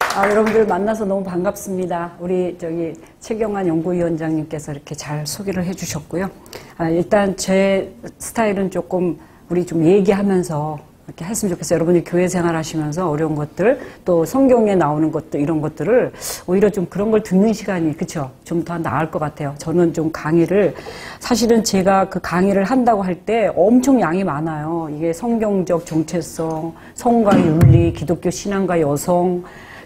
여러분들 만나서 너무 반갑습니다. 우리 최경환 연구위원장님께서 이렇게 잘 소개를 해주셨고요. 일단 제 스타일은 조금 우리 좀 얘기하면서 이렇게 했으면 좋겠어요. 여러분이 교회 생활 하시면서 어려운 것들, 또 성경에 나오는 것들, 이런 것들을 오히려 좀 그런 걸 듣는 시간이, 그쵸? 좀 더 나을 것 같아요. 저는 좀 강의를, 사실은 제가 그 강의를 한다고 할 때 엄청 양이 많아요. 이게 성경적 정체성, 성과 윤리, 기독교 신앙과 여성,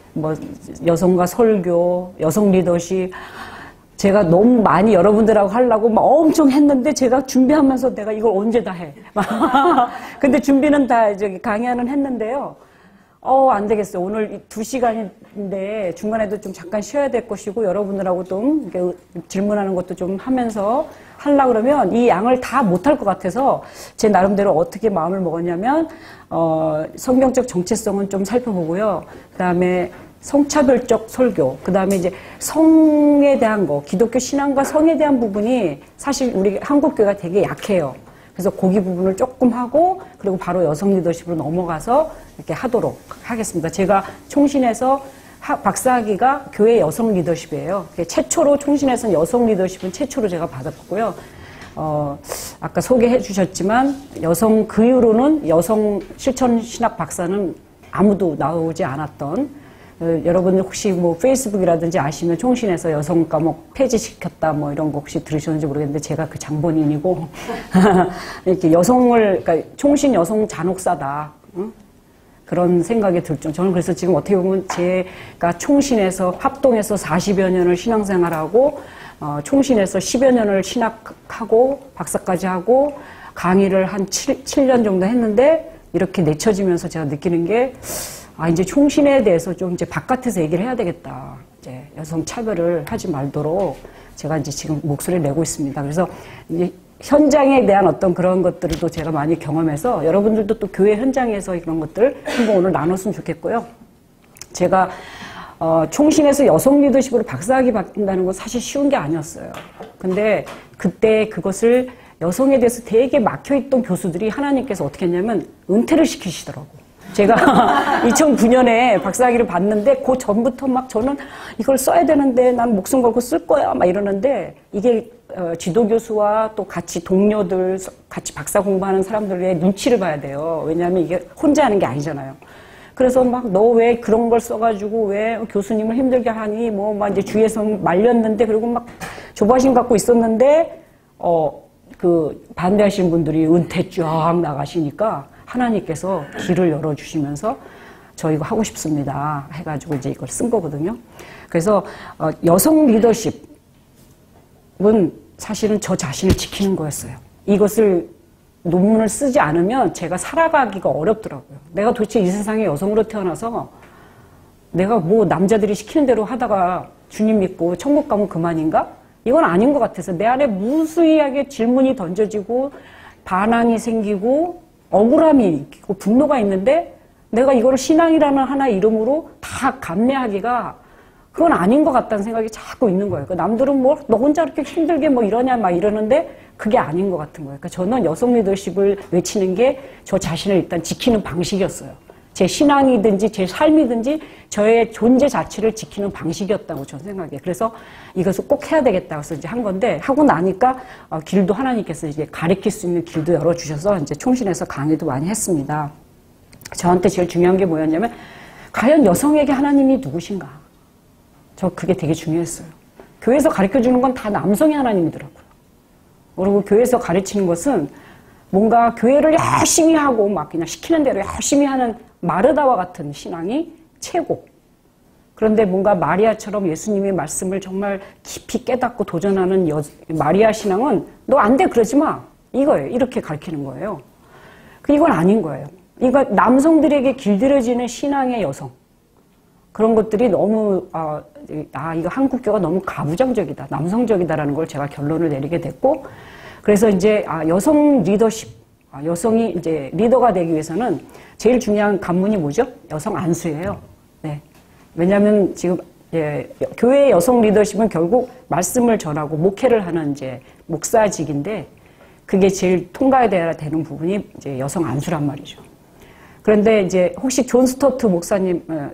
여성과 설교, 여성 리더십, 제가 너무 많이 여러분들하고 하려고 막 엄청 했는데 제가 준비하면서 내가 이걸 언제 다 해. 근데 준비는 다 강의하는 했는데요. 안 되겠어요. 오늘 2시간인데 중간에도 좀 잠깐 쉬어야 될 것이고 여러분들하고 좀 질문하는 것도 좀 하면서 하려고 그러면 이 양을 다 못할 것 같아서 제 나름대로 어떻게 마음을 먹었냐면, 성경적 정체성은 좀 살펴보고요. 그 다음에 성차별적 설교, 그 다음에 이제 성에 대한 거, 기독교 신앙과 성에 대한 부분이 사실 우리 한국교회가 되게 약해요. 그래서 거기 부분을 조금 하고, 그리고 바로 여성 리더십으로 넘어가서 이렇게 하도록 하겠습니다. 제가 총신에서 박사학위가 교회 여성 리더십이에요. 최초로 총신에서는 여성 리더십은 최초로 제가 받았고요. 아까 소개해 주셨지만, 그 이후로는 여성 실천 신학 박사는 아무도 나오지 않았던, 여러분 혹시 페이스북이라든지 아시면 총신에서 여성 과목 폐지시켰다 이런 거 혹시 들으셨는지 모르겠는데 제가 그 장본인이고 이렇게 그러니까 총신 여성 잔혹사다. 응? 그런 생각이 들 정도. 저는 그래서 지금 어떻게 보면 제가 총신에서 합동해서 40여 년을 신앙생활하고 총신에서 10여 년을 신학하고 박사까지 하고 강의를 한 7년 정도 했는데 이렇게 내쳐지면서 제가 느끼는 게 이제 총신에 대해서 좀 이제 바깥에서 얘기를 해야 되겠다. 이제 여성 차별을 하지 말도록 제가 이제 지금 목소리를 내고 있습니다. 그래서 이제 현장에 대한 어떤 그런 것들도 제가 많이 경험해서 여러분들도 또 교회 현장에서 그런 것들 한번 오늘 나눴으면 좋겠고요. 제가 총신에서 여성 리더십으로 박사학위 받는다는 건 사실 쉬운 게 아니었어요. 근데 그때 그것을 여성에 대해서 되게 막혀있던 교수들이 하나님께서 어떻게 했냐면 은퇴를 시키시더라고. 제가 2009년에 박사학위를 받는데 그 전부터 막 저는 이걸 써야 되는데 난 목숨 걸고 쓸 거야 막 이러는데 이게 지도교수와 또 같이 동료들 같이 박사 공부하는 사람들의 눈치를 봐야 돼요. 왜냐하면 이게 혼자 하는 게 아니잖아요. 그래서 막 너 왜 그런 걸 써가지고 왜 교수님을 힘들게 하니 막 이제 주위에서 말렸는데 그리고 막 조바심 갖고 있었는데 그 반대하시는 분들이 은퇴 쫙 나가시니까 하나님께서 길을 열어주시면서 저 이거 하고 싶습니다 해가지고 이제 이걸 쓴 거거든요. 그래서 여성 리더십은 사실은 저 자신을 지키는 거였어요. 이것을 논문을 쓰지 않으면 제가 살아가기가 어렵더라고요. 내가 도대체 이 세상에 여성으로 태어나서 내가 남자들이 시키는 대로 하다가 주님 믿고 천국 가면 그만인가? 이건 아닌 것 같아서 내 안에 무수히하게 질문이 던져지고 반항이 생기고 억울함이 있고 분노가 있는데 내가 이거를 신앙이라는 하나의 이름으로 다 감내하기가 그건 아닌 것 같다는 생각이 자꾸 있는 거예요. 남들은 너 혼자 이렇게 힘들게 이러냐 막 이러는데 그게 아닌 것 같은 거예요. 그러니까 저는 여성 리더십을 외치는 게 저 자신을 일단 지키는 방식이었어요. 제 신앙이든지 제 삶이든지 저의 존재 자체를 지키는 방식이었다고 저는 생각해요. 그래서 이것을 꼭 해야 되겠다고 해서 이제 한 건데 하고 나니까 길도 하나님께서 이제 가르칠 수 있는 길도 열어주셔서 이제 총신에서 강의도 많이 했습니다. 저한테 제일 중요한 게 뭐였냐면 과연 여성에게 하나님이 누구신가? 저 그게 되게 중요했어요. 교회에서 가르쳐주는 건 다 남성의 하나님이더라고요. 그리고 교회에서 가르치는 것은 뭔가 교회를 열심히 하고 막 그냥 시키는 대로 열심히 하는 마르다와 같은 신앙이 최고. 그런데 뭔가 마리아처럼 예수님의 말씀을 정말 깊이 깨닫고 도전하는 마리아 신앙은 너 안 돼 그러지 마. 이거예요. 이렇게 가르치는 거예요. 이건 아닌 거예요. 이거 남성들에게 길들여지는 신앙의 여성. 그런 것들이 너무 이거 한국교가 너무 가부장적이다. 남성적이다라는 걸 제가 결론을 내리게 됐고 그래서 이제 여성 리더십, 여성이 이제 리더가 되기 위해서는 제일 중요한 관문이 뭐죠? 여성 안수예요. 네. 왜냐하면 지금 교회의 여성 리더십은 결국 말씀을 전하고 목회를 하는 이제 목사직인데 그게 제일 통과해야 되는 부분이 이제 여성 안수란 말이죠. 그런데 이제 혹시 존 스토트 목사님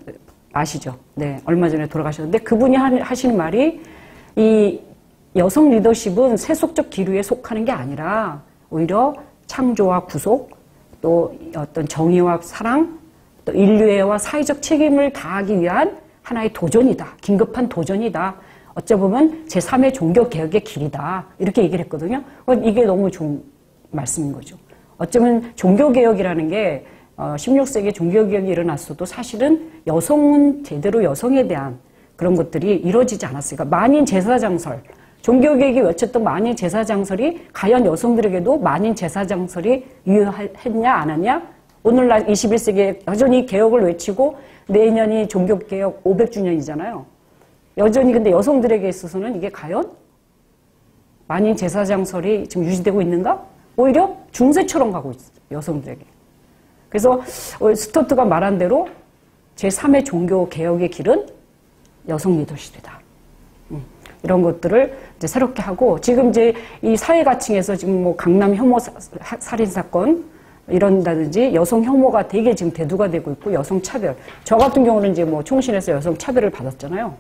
아시죠? 네, 얼마 전에 돌아가셨는데 그분이 하시는 말이 이 여성 리더십은 세속적 기류에 속하는 게 아니라 오히려 창조와 구속, 또 어떤 정의와 사랑, 또 인류애와 사회적 책임을 다하기 위한 하나의 도전이다. 긴급한 도전이다. 어쩌보면 제3의 종교개혁의 길이다. 이렇게 얘기를 했거든요. 이게 너무 좋은 말씀인 거죠. 어쩌면 종교개혁이라는 게 16세기에 종교개혁이 일어났어도 사실은 여성은 제대로 여성에 대한 그런 것들이 이루어지지 않았으니까 만인 제사장설, 종교개혁이 외쳤던 만인 제사장설이 과연 여성들에게도 만인 제사장설이 유효했냐 안 했냐? 오늘날 21세기에 여전히 개혁을 외치고 내년이 종교개혁 500주년이잖아요. 여전히 근데 여성들에게 있어서는 이게 과연 만인 제사장설이 지금 유지되고 있는가? 오히려 중세처럼 가고 있어요. 여성들에게. 그래서 스토트가 말한 대로 제3의 종교개혁의 길은 여성 리더십이다. 이런 것들을 이제 새롭게 하고 지금 이제 이 사회가칭에서 지금 뭐 강남 혐오 살인 사건 이런다든지 여성 혐오가 되게 지금 대두가 되고 있고 여성 차별. 저 같은 경우는 이제 뭐 총신에서 여성 차별을 받았잖아요.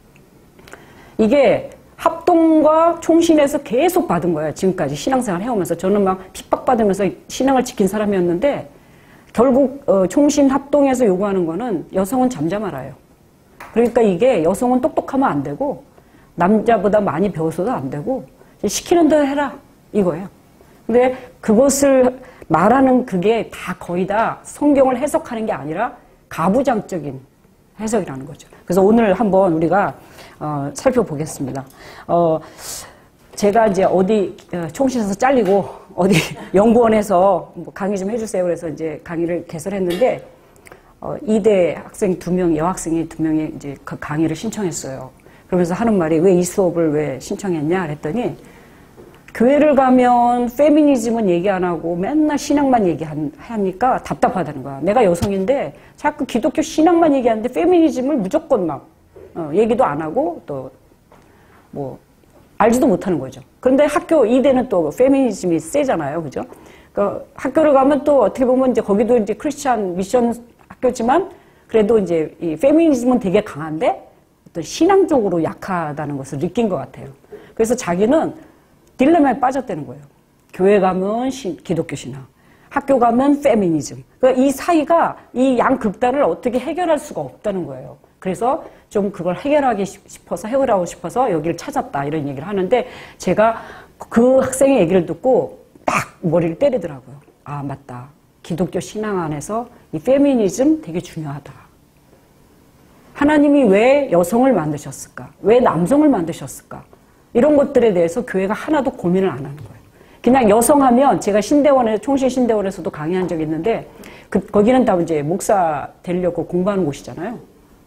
이게 합동과 총신에서 계속 받은 거예요. 지금까지 신앙생활 해오면서 저는 막 핍박받으면서 신앙을 지킨 사람이었는데 결국 총신 합동에서 요구하는 거는 여성은 잠잠하라요. 그러니까 이게 여성은 똑똑하면 안 되고 남자보다 많이 배워서도 안 되고 시키는 대로 해라 이거예요. 근데 그것을 말하는 그게 다 거의 다 성경을 해석하는 게 아니라 가부장적인 해석이라는 거죠. 그래서 오늘 한번 우리가 살펴보겠습니다. 제가 이제 어디 총신에서 잘리고 어디 연구원에서 뭐 강의 좀 해주세요. 그래서 이제 강의를 개설했는데 이대 학생 2명, 여학생이 2명이 이제 그 강의를 신청했어요. 그러면서 하는 말이 왜 이 수업을 왜 신청했냐 그랬더니 교회를 가면 페미니즘은 얘기 안 하고 맨날 신앙만 얘기하니까 답답하다는 거야. 내가 여성인데 자꾸 기독교 신앙만 얘기하는데 페미니즘을 무조건 막 얘기도 안 하고 또 뭐 알지도 못하는 거죠. 그런데 학교 이대는 또 페미니즘이 세잖아요. 그죠? 그러니까 학교를 가면 또 어떻게 보면 이제 거기도 이제 크리스찬 미션 학교지만 그래도 이제 이 페미니즘은 되게 강한데 어떤 신앙적으로 약하다는 것을 느낀 것 같아요. 그래서 자기는 딜레마에 빠졌다는 거예요. 교회 가면 기독교 신앙, 학교 가면 페미니즘. 그러니까 이 사이가 이 양극단을 어떻게 해결할 수가 없다는 거예요. 그래서 좀 그걸 해결하고 싶어서 여기를 찾았다 이런 얘기를 하는데 제가 그 학생의 얘기를 듣고 딱 머리를 때리더라고요. 아 맞다. 기독교 신앙 안에서 이 페미니즘 되게 중요하다. 하나님이 왜 여성을 만드셨을까? 왜 남성을 만드셨을까? 이런 것들에 대해서 교회가 하나도 고민을 안 하는 거예요. 그냥 여성하면 제가 총신 신대원에서도 강의한 적이 있는데 거기는 다 이제 목사 되려고 공부하는 곳이잖아요.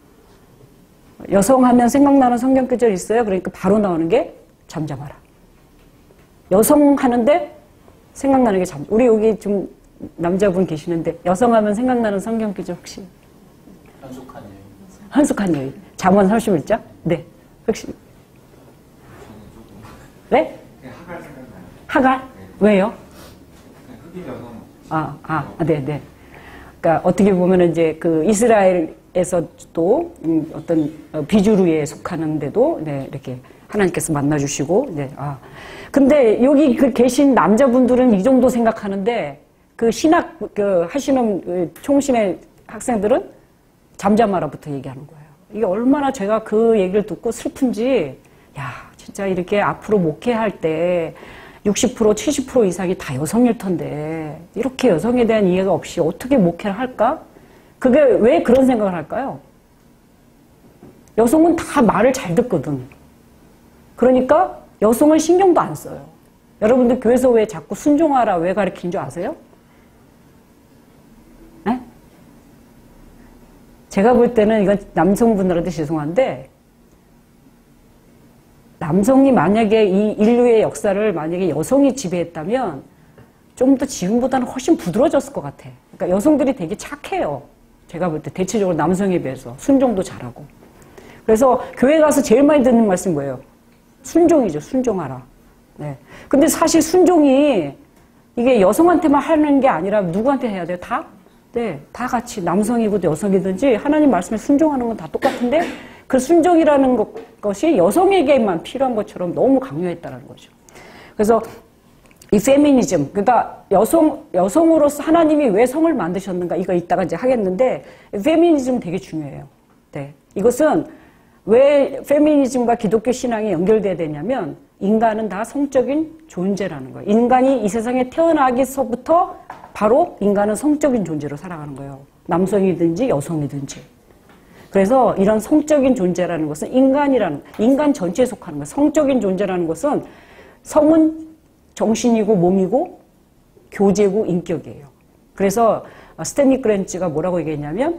여성하면 생각나는 성경 구절 있어요. 그러니까 바로 나오는 게 잠잠하라. 여성 하는데 생각나는 게 우리 여기 좀 남자분 계시는데 여성하면 생각나는 성경 구절 혹시? 한숙한 여인. 한숙한 여인. 잠언 31장? 네. 혹시? 네? 하갈 생각나요. 하갈? 네. 왜요? 흑인 여성. 네네. 그러니까 어떻게 보면은 이제 그 이스라엘에서도 어떤 비주류에 속하는데도 네, 이렇게 하나님께서 만나주시고, 네. 근데 여기 그 계신 남자분들은 이 정도 생각하는데 그 신학 하시는 총신의 학생들은 잠잠하라부터 얘기하는 거예요. 이게 얼마나 제가 그 얘기를 듣고 슬픈지, 야, 진짜 이렇게 앞으로 목회할 때 60%, 70% 이상이 다 여성일 텐데 이렇게 여성에 대한 이해가 없이 어떻게 목회를 할까? 그게 왜 그런 생각을 할까요? 여성은 다 말을 잘 듣거든. 그러니까 여성은 신경도 안 써요. 여러분들 교회에서 왜 자꾸 순종하라 왜 가르치는 줄 아세요? 네? 제가 볼 때는 이건 남성분들한테 죄송한데 남성이 만약에 이 인류의 역사를 만약에 여성이 지배했다면 좀 더 지금보다는 훨씬 부드러워졌을 것 같아. 그러니까 여성들이 되게 착해요. 제가 볼 때 대체적으로 남성에 비해서 순종도 잘하고. 그래서 교회 가서 제일 많이 듣는 말씀이 뭐예요? 순종이죠. 순종하라. 네. 근데 사실 순종이 이게 여성한테만 하는 게 아니라 누구한테 해야 돼요? 다? 때 다 같이 남성이고 여성이든지 하나님 말씀에 순종하는 건 다 똑같은데 그 순종이라는 것이 여성에게만 필요한 것처럼 너무 강요했다는 거죠. 그래서 이 페미니즘, 그러니까 여성으로서 하나님이 왜 성을 만드셨는가, 이거 이따가 이제 하겠는데, 페미니즘 되게 중요해요. 네. 이것은 왜 페미니즘과 기독교 신앙이 연결돼야 되냐면, 인간은 다 성적인 존재라는 거예요. 인간이 이 세상에 태어나기서부터 바로 인간은 성적인 존재로 살아가는 거예요. 남성이든지 여성이든지. 그래서 이런 성적인 존재라는 것은 인간 전체에 속하는 거예요. 성적인 존재라는 것은 성은 정신이고 몸이고 교제고 인격이에요. 그래서 스탠리 그랜츠가 뭐라고 얘기했냐면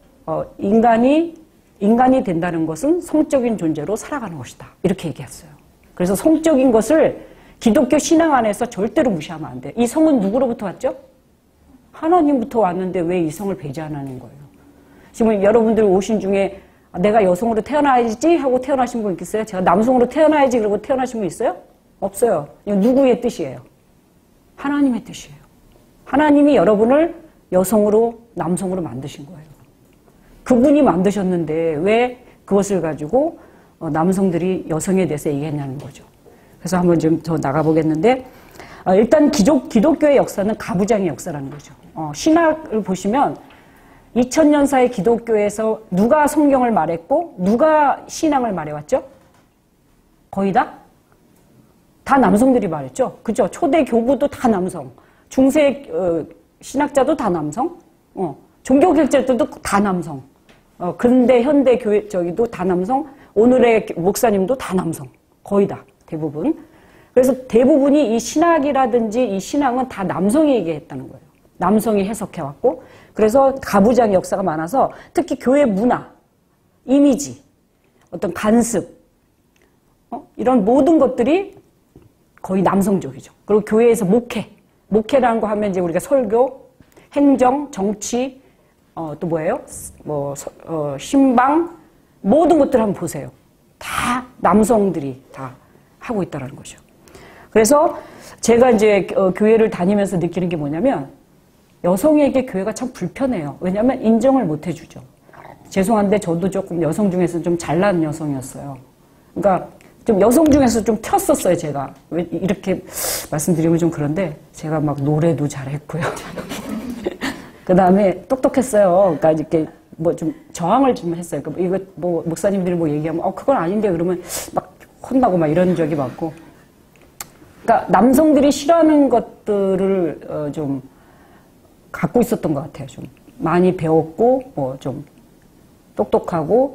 인간이 된다는 것은 성적인 존재로 살아가는 것이다. 이렇게 얘기했어요. 그래서 성적인 것을 기독교 신앙 안에서 절대로 무시하면 안 돼. 이 성은 누구로부터 왔죠? 하나님부터 왔는데 왜 이 성을 배제하는 거예요? 지금 여러분들 오신 중에 내가 여성으로 태어나야지 하고 태어나신 분 있겠어요? 제가 남성으로 태어나야지 그러고 태어나신 분 있어요? 없어요. 이건 누구의 뜻이에요? 하나님의 뜻이에요. 하나님이 여러분을 여성으로 남성으로 만드신 거예요. 그분이 만드셨는데 왜 그것을 가지고 남성들이 여성에 대해서 얘기했냐는 거죠. 그래서 한번 좀 더 나가보겠는데 일단 기독교의 역사는 가부장의 역사라는 거죠. 신학을 보시면 2000년 사이 기독교에서 누가 성경을 말했고 누가 신앙을 말해왔죠? 거의 다 남성들이 말했죠. 그죠? 초대 교부도 다 남성, 중세 신학자도 다 남성, 종교개혁자들도 다 남성, 근대 현대 교회 저기도 다 남성, 오늘의 목사님도 다 남성, 거의 다 대부분. 그래서 대부분이 이 신학이라든지 이 신앙은 다 남성이 얘기했다는 거예요. 남성이 해석해왔고, 그래서 가부장의 역사가 많아서 특히 교회 문화, 이미지, 어떤 간습, 이런 모든 것들이 거의 남성적이죠. 그리고 교회에서 목회라는 거 하면 이제 우리가 설교, 행정, 정치, 또 뭐예요? 신방, 모든 것들 한번 보세요. 다 남성들이 다 하고 있다는 거죠. 그래서 제가 이제 교회를 다니면서 느끼는 게 뭐냐면 여성에게 교회가 참 불편해요. 왜냐하면 인정을 못 해주죠. 죄송한데 저도 조금 여성 중에서 좀 잘난 여성이었어요. 그러니까 좀 여성 중에서 좀 튀었었어요, 제가. 왜 이렇게 말씀드리면 좀 그런데 제가 막 노래도 잘했고요. 그 다음에 똑똑했어요. 그러니까 이렇게 뭐 좀 저항을 좀 했어요. 그러니까 이거 뭐 목사님들이 뭐 얘기하면 그건 아닌데 그러면 막 혼나고 막 이런 적이 많고. 그러니까 남성들이 싫어하는 것들을 좀 갖고 있었던 것 같아요. 좀 많이 배웠고 뭐 좀 똑똑하고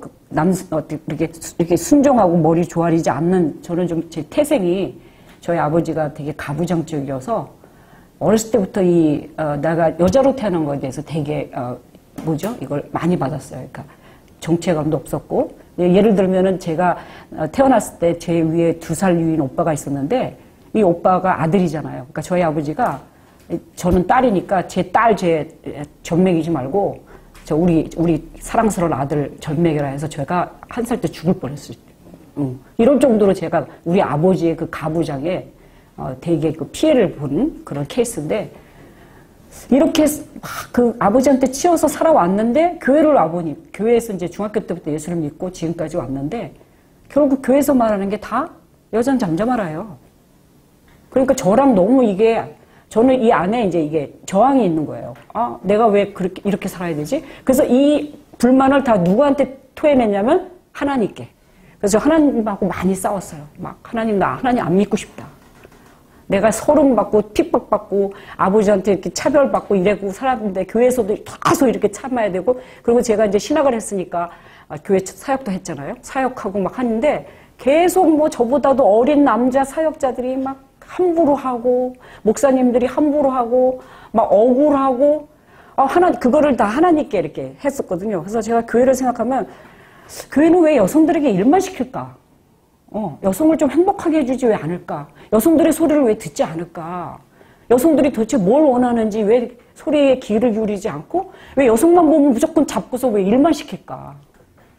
이렇게 순종하고 머리 조아리지 않는, 저는 좀 제 태생이 저희 아버지가 되게 가부장적이어서 어렸을 때부터 내가 여자로 태어난 거에 대해서 되게 이걸 많이 받았어요. 그러니까 정체감도 없었고, 예를 들면은 제가 태어났을 때 제 위에 2살 위인 오빠가 있었는데 이 오빠가 아들이잖아요. 그러니까 저희 아버지가, 저는 딸이니까 제 전맥이지 말고 우리 사랑스러운 아들 전맥이라 해서 제가 1살 때 죽을 뻔했어요. 이럴 정도로 제가 우리 아버지의 그 가부장에 되게 그 피해를 본 그런 케이스인데, 이렇게 그 아버지한테 치여서 살아왔는데 교회에서 이제 중학교 때부터 예수를 믿고 지금까지 왔는데 결국 교회에서 말하는 게 다 여자는 잠잠하라요. 그러니까 저랑 너무 저는 이 안에 이제 이게 저항이 있는 거예요. 내가 왜 이렇게 살아야 되지? 그래서 이 불만을 다 누구한테 토해냈냐면 하나님께. 그래서 하나님하고 많이 싸웠어요. 막 하나님 안 믿고 싶다. 내가 소름받고 핍박받고 아버지한테 이렇게 차별받고 이래고 살았는데 교회에서도 계속 이렇게 참아야 되고, 그리고 제가 이제 신학을 했으니까 교회 사역도 했잖아요. 사역하고 막 하는데 계속 뭐 저보다도 어린 남자 사역자들이 막 함부로 하고, 목사님들이 함부로 하고, 막 억울하고, 그거를 다 하나님께 이렇게 했었거든요. 그래서 제가 교회를 생각하면, 교회는 왜 여성들에게 일만 시킬까? 여성을 좀 행복하게 해주지 왜 않을까? 여성들의 소리를 왜 듣지 않을까? 여성들이 도대체 뭘 원하는지 왜 소리에 귀를 기울이지 않고, 왜 여성만 보면 무조건 잡고서 왜 일만 시킬까?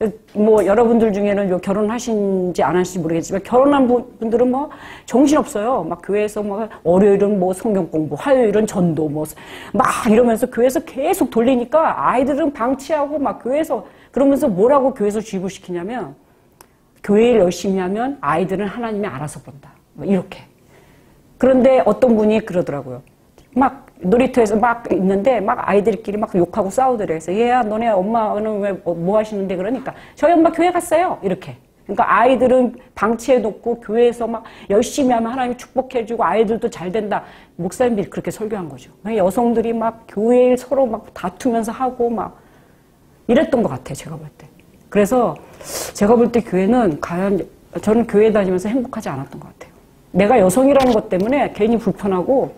뭐 여러분들 중에는 요 결혼하신지 안 하신지 모르겠지만 결혼한 분들은 뭐 정신없어요. 막 교회에서 뭐 월요일은 뭐 성경 공부, 화요일은 전도 뭐 막 이러면서 교회에서 계속 돌리니까 아이들은 방치하고 막 교회에서 그러면서 뭐라고 교회에서 주입을 시키냐면 교회를 열심히 하면 아이들은 하나님이 알아서 본다. 뭐 이렇게. 그런데 어떤 분이 그러더라고요. 막 놀이터에서 막 있는데 막 아이들끼리 막 욕하고 싸우더래요. 그래서 얘야 너네 엄마는 왜 뭐 하시는데 그러니까 저희 엄마 교회 갔어요. 이렇게. 그러니까 아이들은 방치해놓고 교회에서 막 열심히 하면 하나님이 축복해주고 아이들도 잘 된다. 목사님들이 그렇게 설교한 거죠. 여성들이 막 교회에 서로 막 다투면서 하고 막 이랬던 것 같아요. 제가 볼 때. 그래서 제가 볼 때 교회는 과연 저는 교회 다니면서 행복하지 않았던 것 같아요. 내가 여성이라는 것 때문에 괜히 불편하고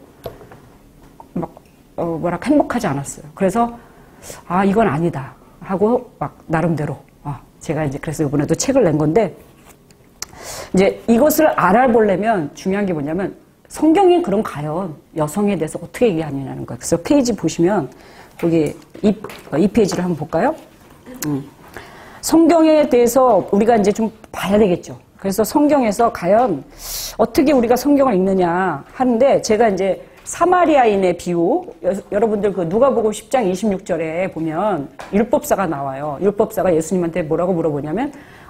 막 행복하지 않았어요. 그래서 아 이건 아니다 하고 막 나름대로 제가 이제 그래서 이번에도 책을 낸 건데 이제 이것을 알아보려면 중요한 게 뭐냐면 성경이 그럼 과연 여성에 대해서 어떻게 얘기하느냐는 거예요. 그래서 페이지 보시면 여기 이 페이지를 한번 볼까요? 성경에 대해서 우리가 이제 좀 봐야 되겠죠. 그래서 성경에서 과연 어떻게 우리가 성경을 읽느냐 하는데 제가 이제 사마리아인의 비유, 여러분들 그 누가복음 10장 26절에 보면 율법사가 나와요. 율법사가 예수님한테 뭐라고 물어보냐면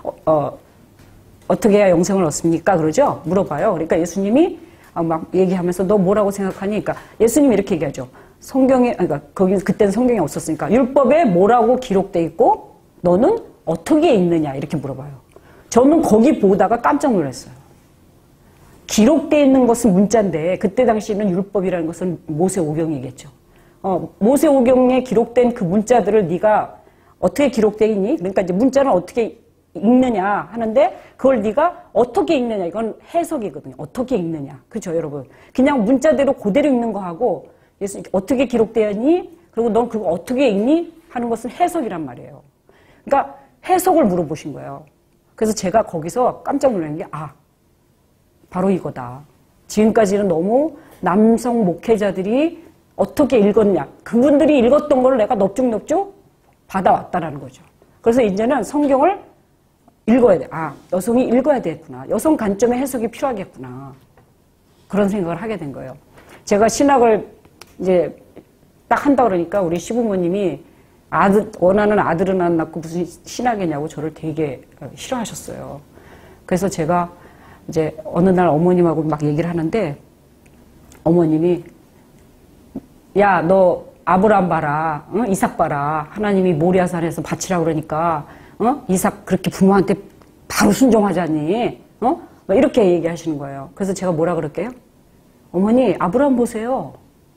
어떻게 해야 영생을 얻습니까? 그러죠? 물어봐요. 그러니까 예수님이 막 얘기하면서 너 뭐라고 생각하니? 그러니까 예수님이 이렇게 얘기하죠. 성경에, 그러니까 거기 그때는 성경이 없었으니까 율법에 뭐라고 기록돼 있고 너는 어떻게 읽느냐 이렇게 물어봐요. 저는 거기 보다가 깜짝 놀랐어요. 기록되어 있는 것은 문자인데 그때 당시에는 율법이라는 것은 모세오경이겠죠. 모세오경에 기록된 그 문자들을 네가 어떻게 기록되어 있니? 그러니까 이제 문자는 어떻게 읽느냐 하는데 그걸 네가 어떻게 읽느냐 이건 해석이거든요. 어떻게 읽느냐. 그렇죠, 여러분? 그냥 문자대로 그대로 읽는 거하고 예수 어떻게 기록되었니? 그리고 넌 그거 어떻게 읽니? 하는 것은 해석이란 말이에요. 그러니까 해석을 물어보신 거예요. 그래서 제가 거기서 깜짝 놀란 게 바로 이거다. 지금까지는 너무 남성 목회자들이 어떻게 읽었냐. 그분들이 읽었던 걸 내가 넙죽넙죽 받아왔다라는 거죠. 그래서 이제는 성경을 읽어야 돼. 여성이 읽어야 되겠구나. 여성 관점의 해석이 필요하겠구나. 그런 생각을 하게 된 거예요. 제가 신학을 이제 딱 한다 그러니까 우리 시부모님이 원하는 아들은 안 낳고 무슨 신학이냐고 저를 되게 싫어하셨어요. 그래서 제가 이제 어느 날 어머님하고 막 얘기를 하는데 어머님이 야, 너 아브라함 봐라. 이삭 봐라. 하나님이 모리아산에서 바치라고 그러니까 이삭 그렇게 부모한테 바로 순종하자니 막 이렇게 얘기하시는 거예요. 그래서 제가 뭐라 그럴게요? 어머니 아브라함 보세요.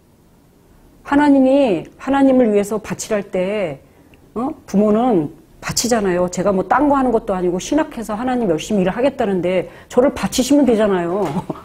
하나님이 하나님을 위해서 바치랄 때 부모는 바치잖아요. 제가 뭐 딴 거 하는 것도 아니고 신학해서 하나님 열심히 일을 하겠다는데 저를 바치시면 되잖아요.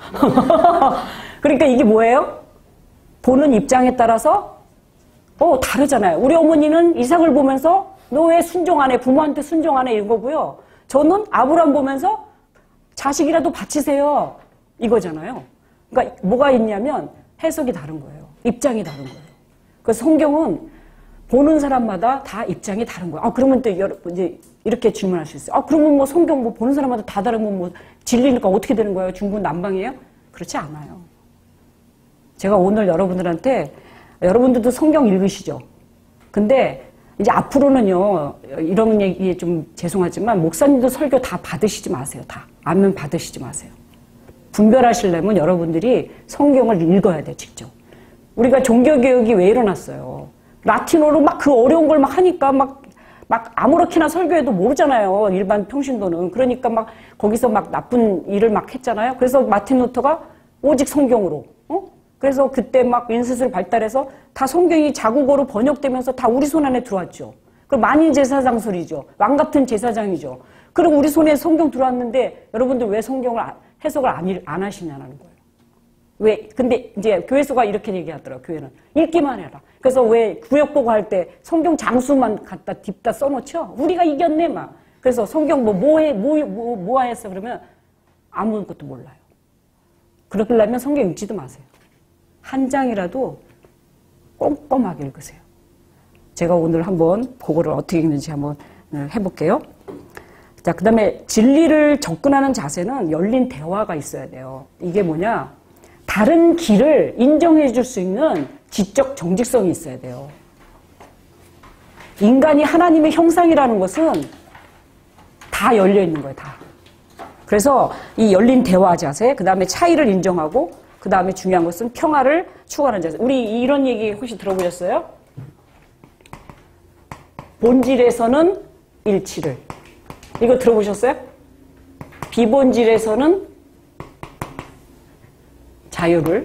그러니까 이게 뭐예요? 보는 입장에 따라서 다르잖아요. 우리 어머니는 이삭을 보면서 너 왜 순종 안 해? 부모한테 순종 안 해? 이런 거고요. 저는 아브라함 보면서 자식이라도 바치세요. 이거잖아요. 그러니까 뭐가 있냐면 해석이 다른 거예요. 입장이 다른 거예요. 그래서 성경은 보는 사람마다 다 입장이 다른 거예요. 그러면 또 이제 이렇게 질문할 수 있어요. 그러면 뭐 성경 뭐 보는 사람마다 다 다르면 뭐 진리니까 어떻게 되는 거예요? 중구난방이에요? 그렇지 않아요. 제가 오늘 여러분들한테 여러분들도 성경 읽으시죠? 근데 이제 앞으로는요, 이런 얘기에 좀 죄송하지만 목사님도 설교 다 받으시지 마세요. 다. 아멘 받으시지 마세요. 분별하시려면 여러분들이 성경을 읽어야 돼요, 직접. 우리가 종교개혁이 왜 일어났어요? 라틴어로 막 그 어려운 걸 막 하니까 막 아무렇게나 설교해도 모르잖아요. 일반 평신도는. 그러니까 막 거기서 막 나쁜 일을 막 했잖아요. 그래서 마틴 루터가 오직 성경으로. 그래서 그때 막 인쇄술 발달해서 다 성경이 자국어로 번역되면서 다 우리 손 안에 들어왔죠. 그럼 만인 제사장설이죠. 왕 같은 제사장이죠. 그리고 우리 손에 성경 들어왔는데 여러분들 왜 성경을 해석을 안 하시냐는 거예요. 왜? 근데 이제 교회수가 이렇게 얘기하더라고요. 교회는. 읽기만 해라. 그래서 왜 구역보고 할 때 성경 장수만 갖다 딥다 써놓죠? 우리가 이겼네, 막. 그래서 성경 뭐 했어? 그러면 아무것도 몰라요. 그러려면 성경 읽지도 마세요. 한 장이라도 꼼꼼하게 읽으세요. 제가 오늘 한번 그거를 어떻게 읽는지 한번 해볼게요. 자, 그 다음에 진리를 접근하는 자세는 열린 대화가 있어야 돼요. 이게 뭐냐? 다른 길을 인정해 줄 수 있는 지적 정직성이 있어야 돼요. 인간이 하나님의 형상이라는 것은 다 열려 있는 거예요, 다. 그래서 이 열린 대화 자세, 그 다음에 차이를 인정하고, 그 다음에 중요한 것은 평화를 추구하는 자세. 우리 이런 얘기 혹시 들어보셨어요? 본질에서는 일치를. 이거 들어보셨어요? 비본질에서는 자유를,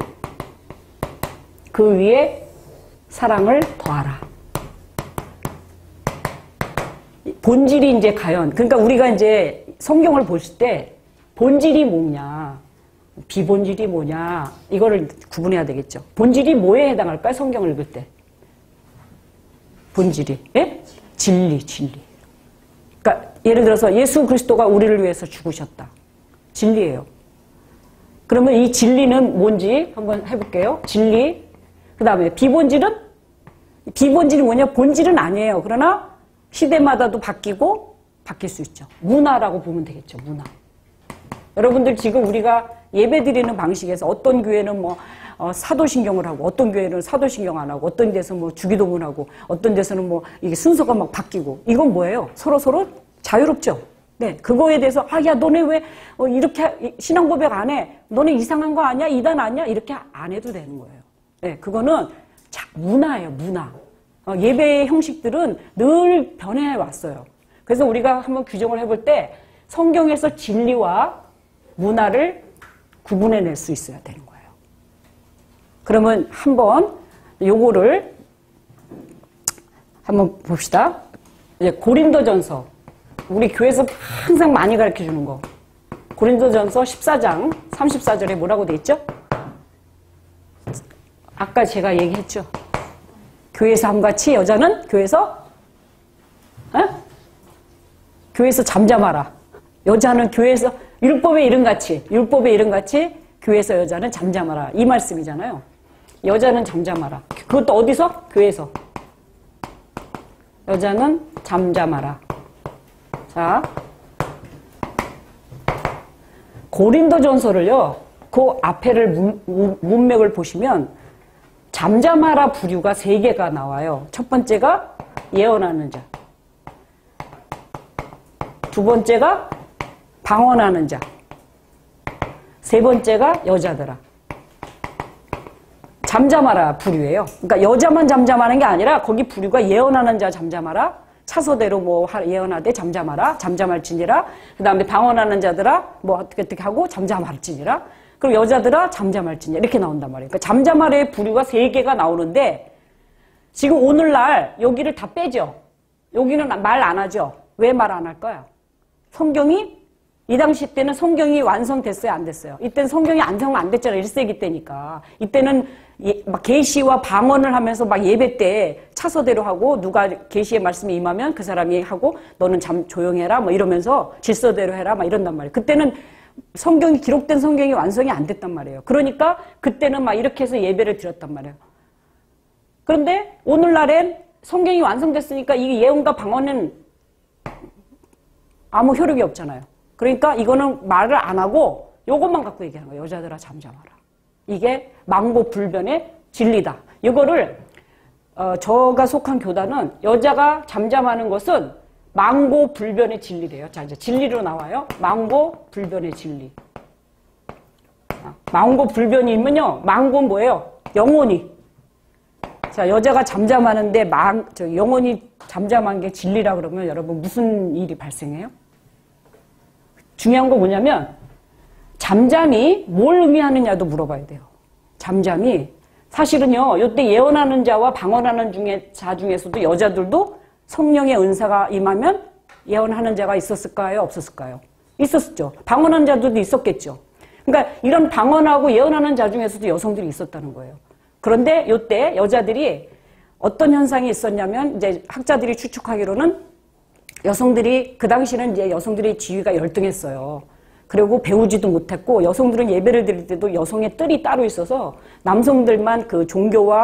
그 위에 사랑을 더하라. 본질이 이제 과연, 그러니까 우리가 이제 성경을 보실 때 본질이 뭐냐, 비본질이 뭐냐, 이거를 구분해야 되겠죠. 본질이 뭐에 해당할까요? 성경을 읽을 때. 본질이. 예? 진리. 그러니까 예를 들어서 예수 그리스도가 우리를 위해서 죽으셨다. 진리예요. 그러면 이 진리는 뭔지 한번 해볼게요. 진리. 그 다음에 비본질은? 비본질이 뭐냐? 본질은 아니에요. 그러나 시대마다도 바뀌고 바뀔 수 있죠. 문화라고 보면 되겠죠. 문화. 여러분들 지금 우리가 예배 드리는 방식에서 어떤 교회는 뭐 사도신경을 하고 어떤 교회는 사도신경 안 하고 어떤 데서 뭐 주기도문하고 어떤 데서는 뭐 이게 순서가 막 바뀌고 이건 뭐예요? 서로 자유롭죠. 네, 그거에 대해서 야 너네 왜 이렇게 신앙 고백 안 해? 너네 이상한 거 아니야? 이단 아니야? 이렇게 안 해도 되는 거예요. 네, 그거는 문화예요, 문화. 예배의 형식들은 늘 변해 왔어요. 그래서 우리가 한번 규정을 해볼 때 성경에서 진리와 문화를 구분해낼 수 있어야 되는 거예요. 그러면 한번 요거를 한번 봅시다. 이제 고린도전서, 우리 교회에서 항상 많이 가르쳐 주는 거. 고린도전서 14장 34절에 뭐라고 돼 있죠? 아까 제가 얘기했죠. 교회에서 함같이 여자는 교회에서 교회에서 잠잠하라. 여자는 교회에서 율법의 이름같이 교회에서 여자는 잠잠하라. 이 말씀이잖아요. 여자는 잠잠하라. 그것도 어디서? 교회에서. 여자는 잠잠하라. 자, 고린도전서를요. 그 앞에를 문맥을 보시면 잠잠하라 부류가 3개가 나와요. 첫 번째가 예언하는 자. 두 번째가 방언하는 자. 세 번째가 여자들아. 잠잠하라 부류예요. 그러니까 여자만 잠잠하는 게 아니라 거기 부류가 예언하는 자 잠잠하라. 차서대로 뭐 예언하되 잠잠하라. 잠잠할지니라. 그 다음에 방언하는 자들아 뭐 어떻게 하고 잠잠할지니라. 그리고 여자들아 잠잠할지니라. 이렇게 나온단 말이에요. 그러니까 잠잠하라의 부류가 3개가 나오는데 지금 오늘날 여기를 다 빼죠. 여기는 말 안 하죠. 왜 말 안 할까요? 성경이 이 당시 때는 성경이 완성됐어요, 안 됐어요? 이때는 성경이 완성 안 됐잖아요. 1세기 때니까. 이때는 막 계시와 방언을 하면서 막 예배 때 차서대로 하고 누가 계시의 말씀이 임하면 그 사람이 하고 너는 조용해라 뭐 이러면서 질서대로 해라 막 이런단 말이에요. 그때는 성경이 기록된 성경이 완성이 안 됐단 말이에요. 그러니까 그때는 막 이렇게 해서 예배를 드렸단 말이에요. 그런데 오늘날엔 성경이 완성됐으니까 이 예언과 방언은 아무 효력이 없잖아요. 그러니까 이거는 말을 안 하고 요것만 갖고 얘기하는 거예요. 여자들아 잠잠하라. 이게 망고불변의 진리다. 이거를 저가 속한 교단은 여자가 잠잠하는 것은 망고불변의 진리래요. 자, 이제 진리로 나와요. 망고불변의 진리. 망고불변이면요. 망고는 뭐예요? 영혼이. 자, 여자가 잠잠하는데 영혼이 잠잠한 게 진리라 그러면 여러분 무슨 일이 발생해요? 중요한 거 뭐냐면 잠잠이 뭘 의미하느냐도 물어봐야 돼요. 잠잠이 사실은요. 이때 예언하는 자와 방언하는 자 중에서도 여자들도 성령의 은사가 임하면 예언하는 자가 있었을까요? 없었을까요? 있었죠. 방언하는 자들도 있었겠죠. 그러니까 이런 방언하고 예언하는 자 중에서도 여성들이 있었다는 거예요. 그런데 이때 여자들이 어떤 현상이 있었냐면 이제 학자들이 추측하기로는 여성들이 그 당시는 이제 여성들의 지위가 열등했어요. 그리고 배우지도 못했고 여성들은 예배를 드릴 때도 여성의 뜰이 따로 있어서 남성들만 그 종교와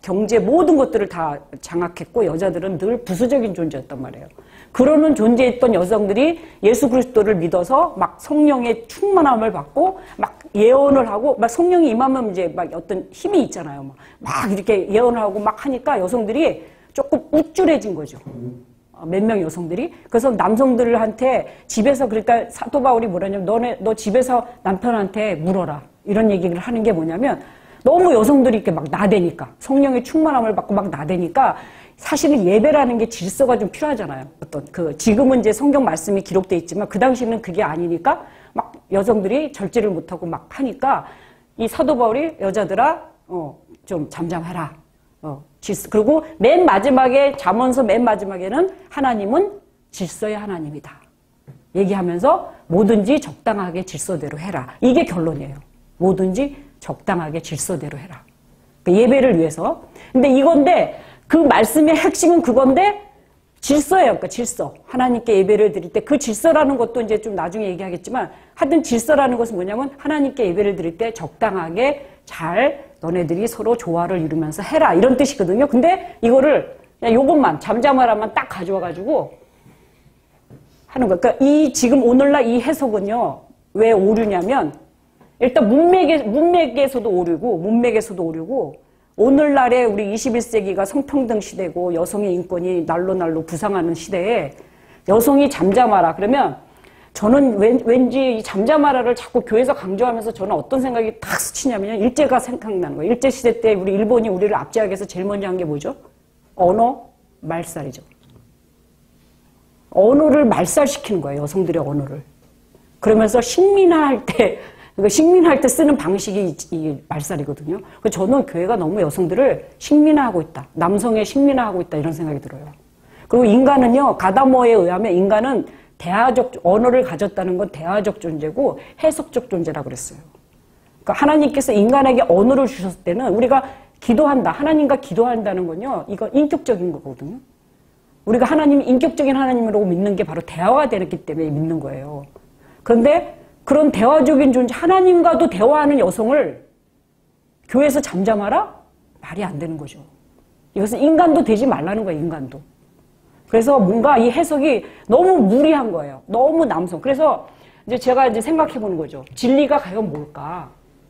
경제 모든 것들을 다 장악했고 여자들은 늘 부수적인 존재였단 말이에요. 그러는 존재였던 여성들이 예수 그리스도를 믿어서 막 성령의 충만함을 받고 막 예언을 하고 막 성령이 임하면 이제 막 어떤 힘이 있잖아요. 막 이렇게 예언을 하고 막 하니까 여성들이 조금 우쭐해진 거죠. 몇 명 여성들이. 그래서 남성들한테 집에서 그러니까 사도 바울이 뭐라냐면 너 집에서 남편한테 물어라. 이런 얘기를 하는 게 뭐냐면 너무 여성들이 이렇게 막 나대니까 성령의 충만함을 받고 막 나대니까 사실은 예배라는 게 질서가 좀 필요하잖아요. 어떤 지금은 이제 성경 말씀이 기록돼 있지만 그 당시는 그게 아니니까 막 여성들이 절제를 못하고 막 하니까 이 사도 바울이 여자들아 좀 잠잠해라. 그리고 맨 마지막에 잠언서 맨 마지막에는 하나님은 질서의 하나님이다. 얘기하면서 뭐든지 적당하게 질서대로 해라. 이게 결론이에요. 뭐든지 적당하게 질서대로 해라. 그러니까 예배를 위해서. 근데 이건데 그 말씀의 핵심은 그건데 질서예요. 그러니까 질서. 하나님께 예배를 드릴 때 그 질서라는 것도 이제 좀 나중에 얘기하겠지만 하여튼 질서라는 것은 뭐냐면 하나님께 예배를 드릴 때 적당하게 잘 너네들이 서로 조화를 이루면서 해라. 이런 뜻이거든요. 근데 이거를 그냥 요것만 잠잠하라만 딱 가져와가지고 하는 거예요. 그러니까 이 지금 오늘날 이 해석은요. 왜 오류냐면 일단 문맥에서도 오류고 오늘날에 우리 21세기가 성평등 시대고 여성의 인권이 날로 부상하는 시대에 여성이 잠잠하라 그러면 저는 왠지 이 잠잠하라를 자꾸 교회에서 강조하면서 저는 어떤 생각이 탁 스치냐면 일제가 생각나는 거예요. 일제시대 때 우리 일본이 우리를 압제하기 위해서 제일 먼저 한 게 뭐죠? 언어 말살이죠. 언어를 말살시키는 거예요. 여성들의 언어를. 그러면서 식민화할 때 쓰는 방식이 이 말살이거든요. 저는 교회가 너무 여성들을 식민화하고 있다. 남성에 식민화하고 있다. 이런 생각이 들어요. 그리고 인간은요. 가다모에 의하면 인간은 언어를 가졌다는 건 대화적 존재고 해석적 존재라고 그랬어요. 그러니까 하나님께서 인간에게 언어를 주셨을 때는 우리가 기도한다. 하나님과 기도한다는 건요. 이거 인격적인 거거든요. 우리가 하나님이 인격적인 하나님이라고 믿는 게 바로 대화가 되기 때문에 믿는 거예요. 그런데 그런 대화적인 존재, 하나님과도 대화하는 여성을 교회에서 잠잠하라? 말이 안 되는 거죠. 이것은 인간도 되지 말라는 거예요, 인간도. 그래서 뭔가 이 해석이 너무 무리한 거예요. 너무 남성. 그래서 이제 제가 이제 생각해 보는 거죠. 진리가 과연 뭘까?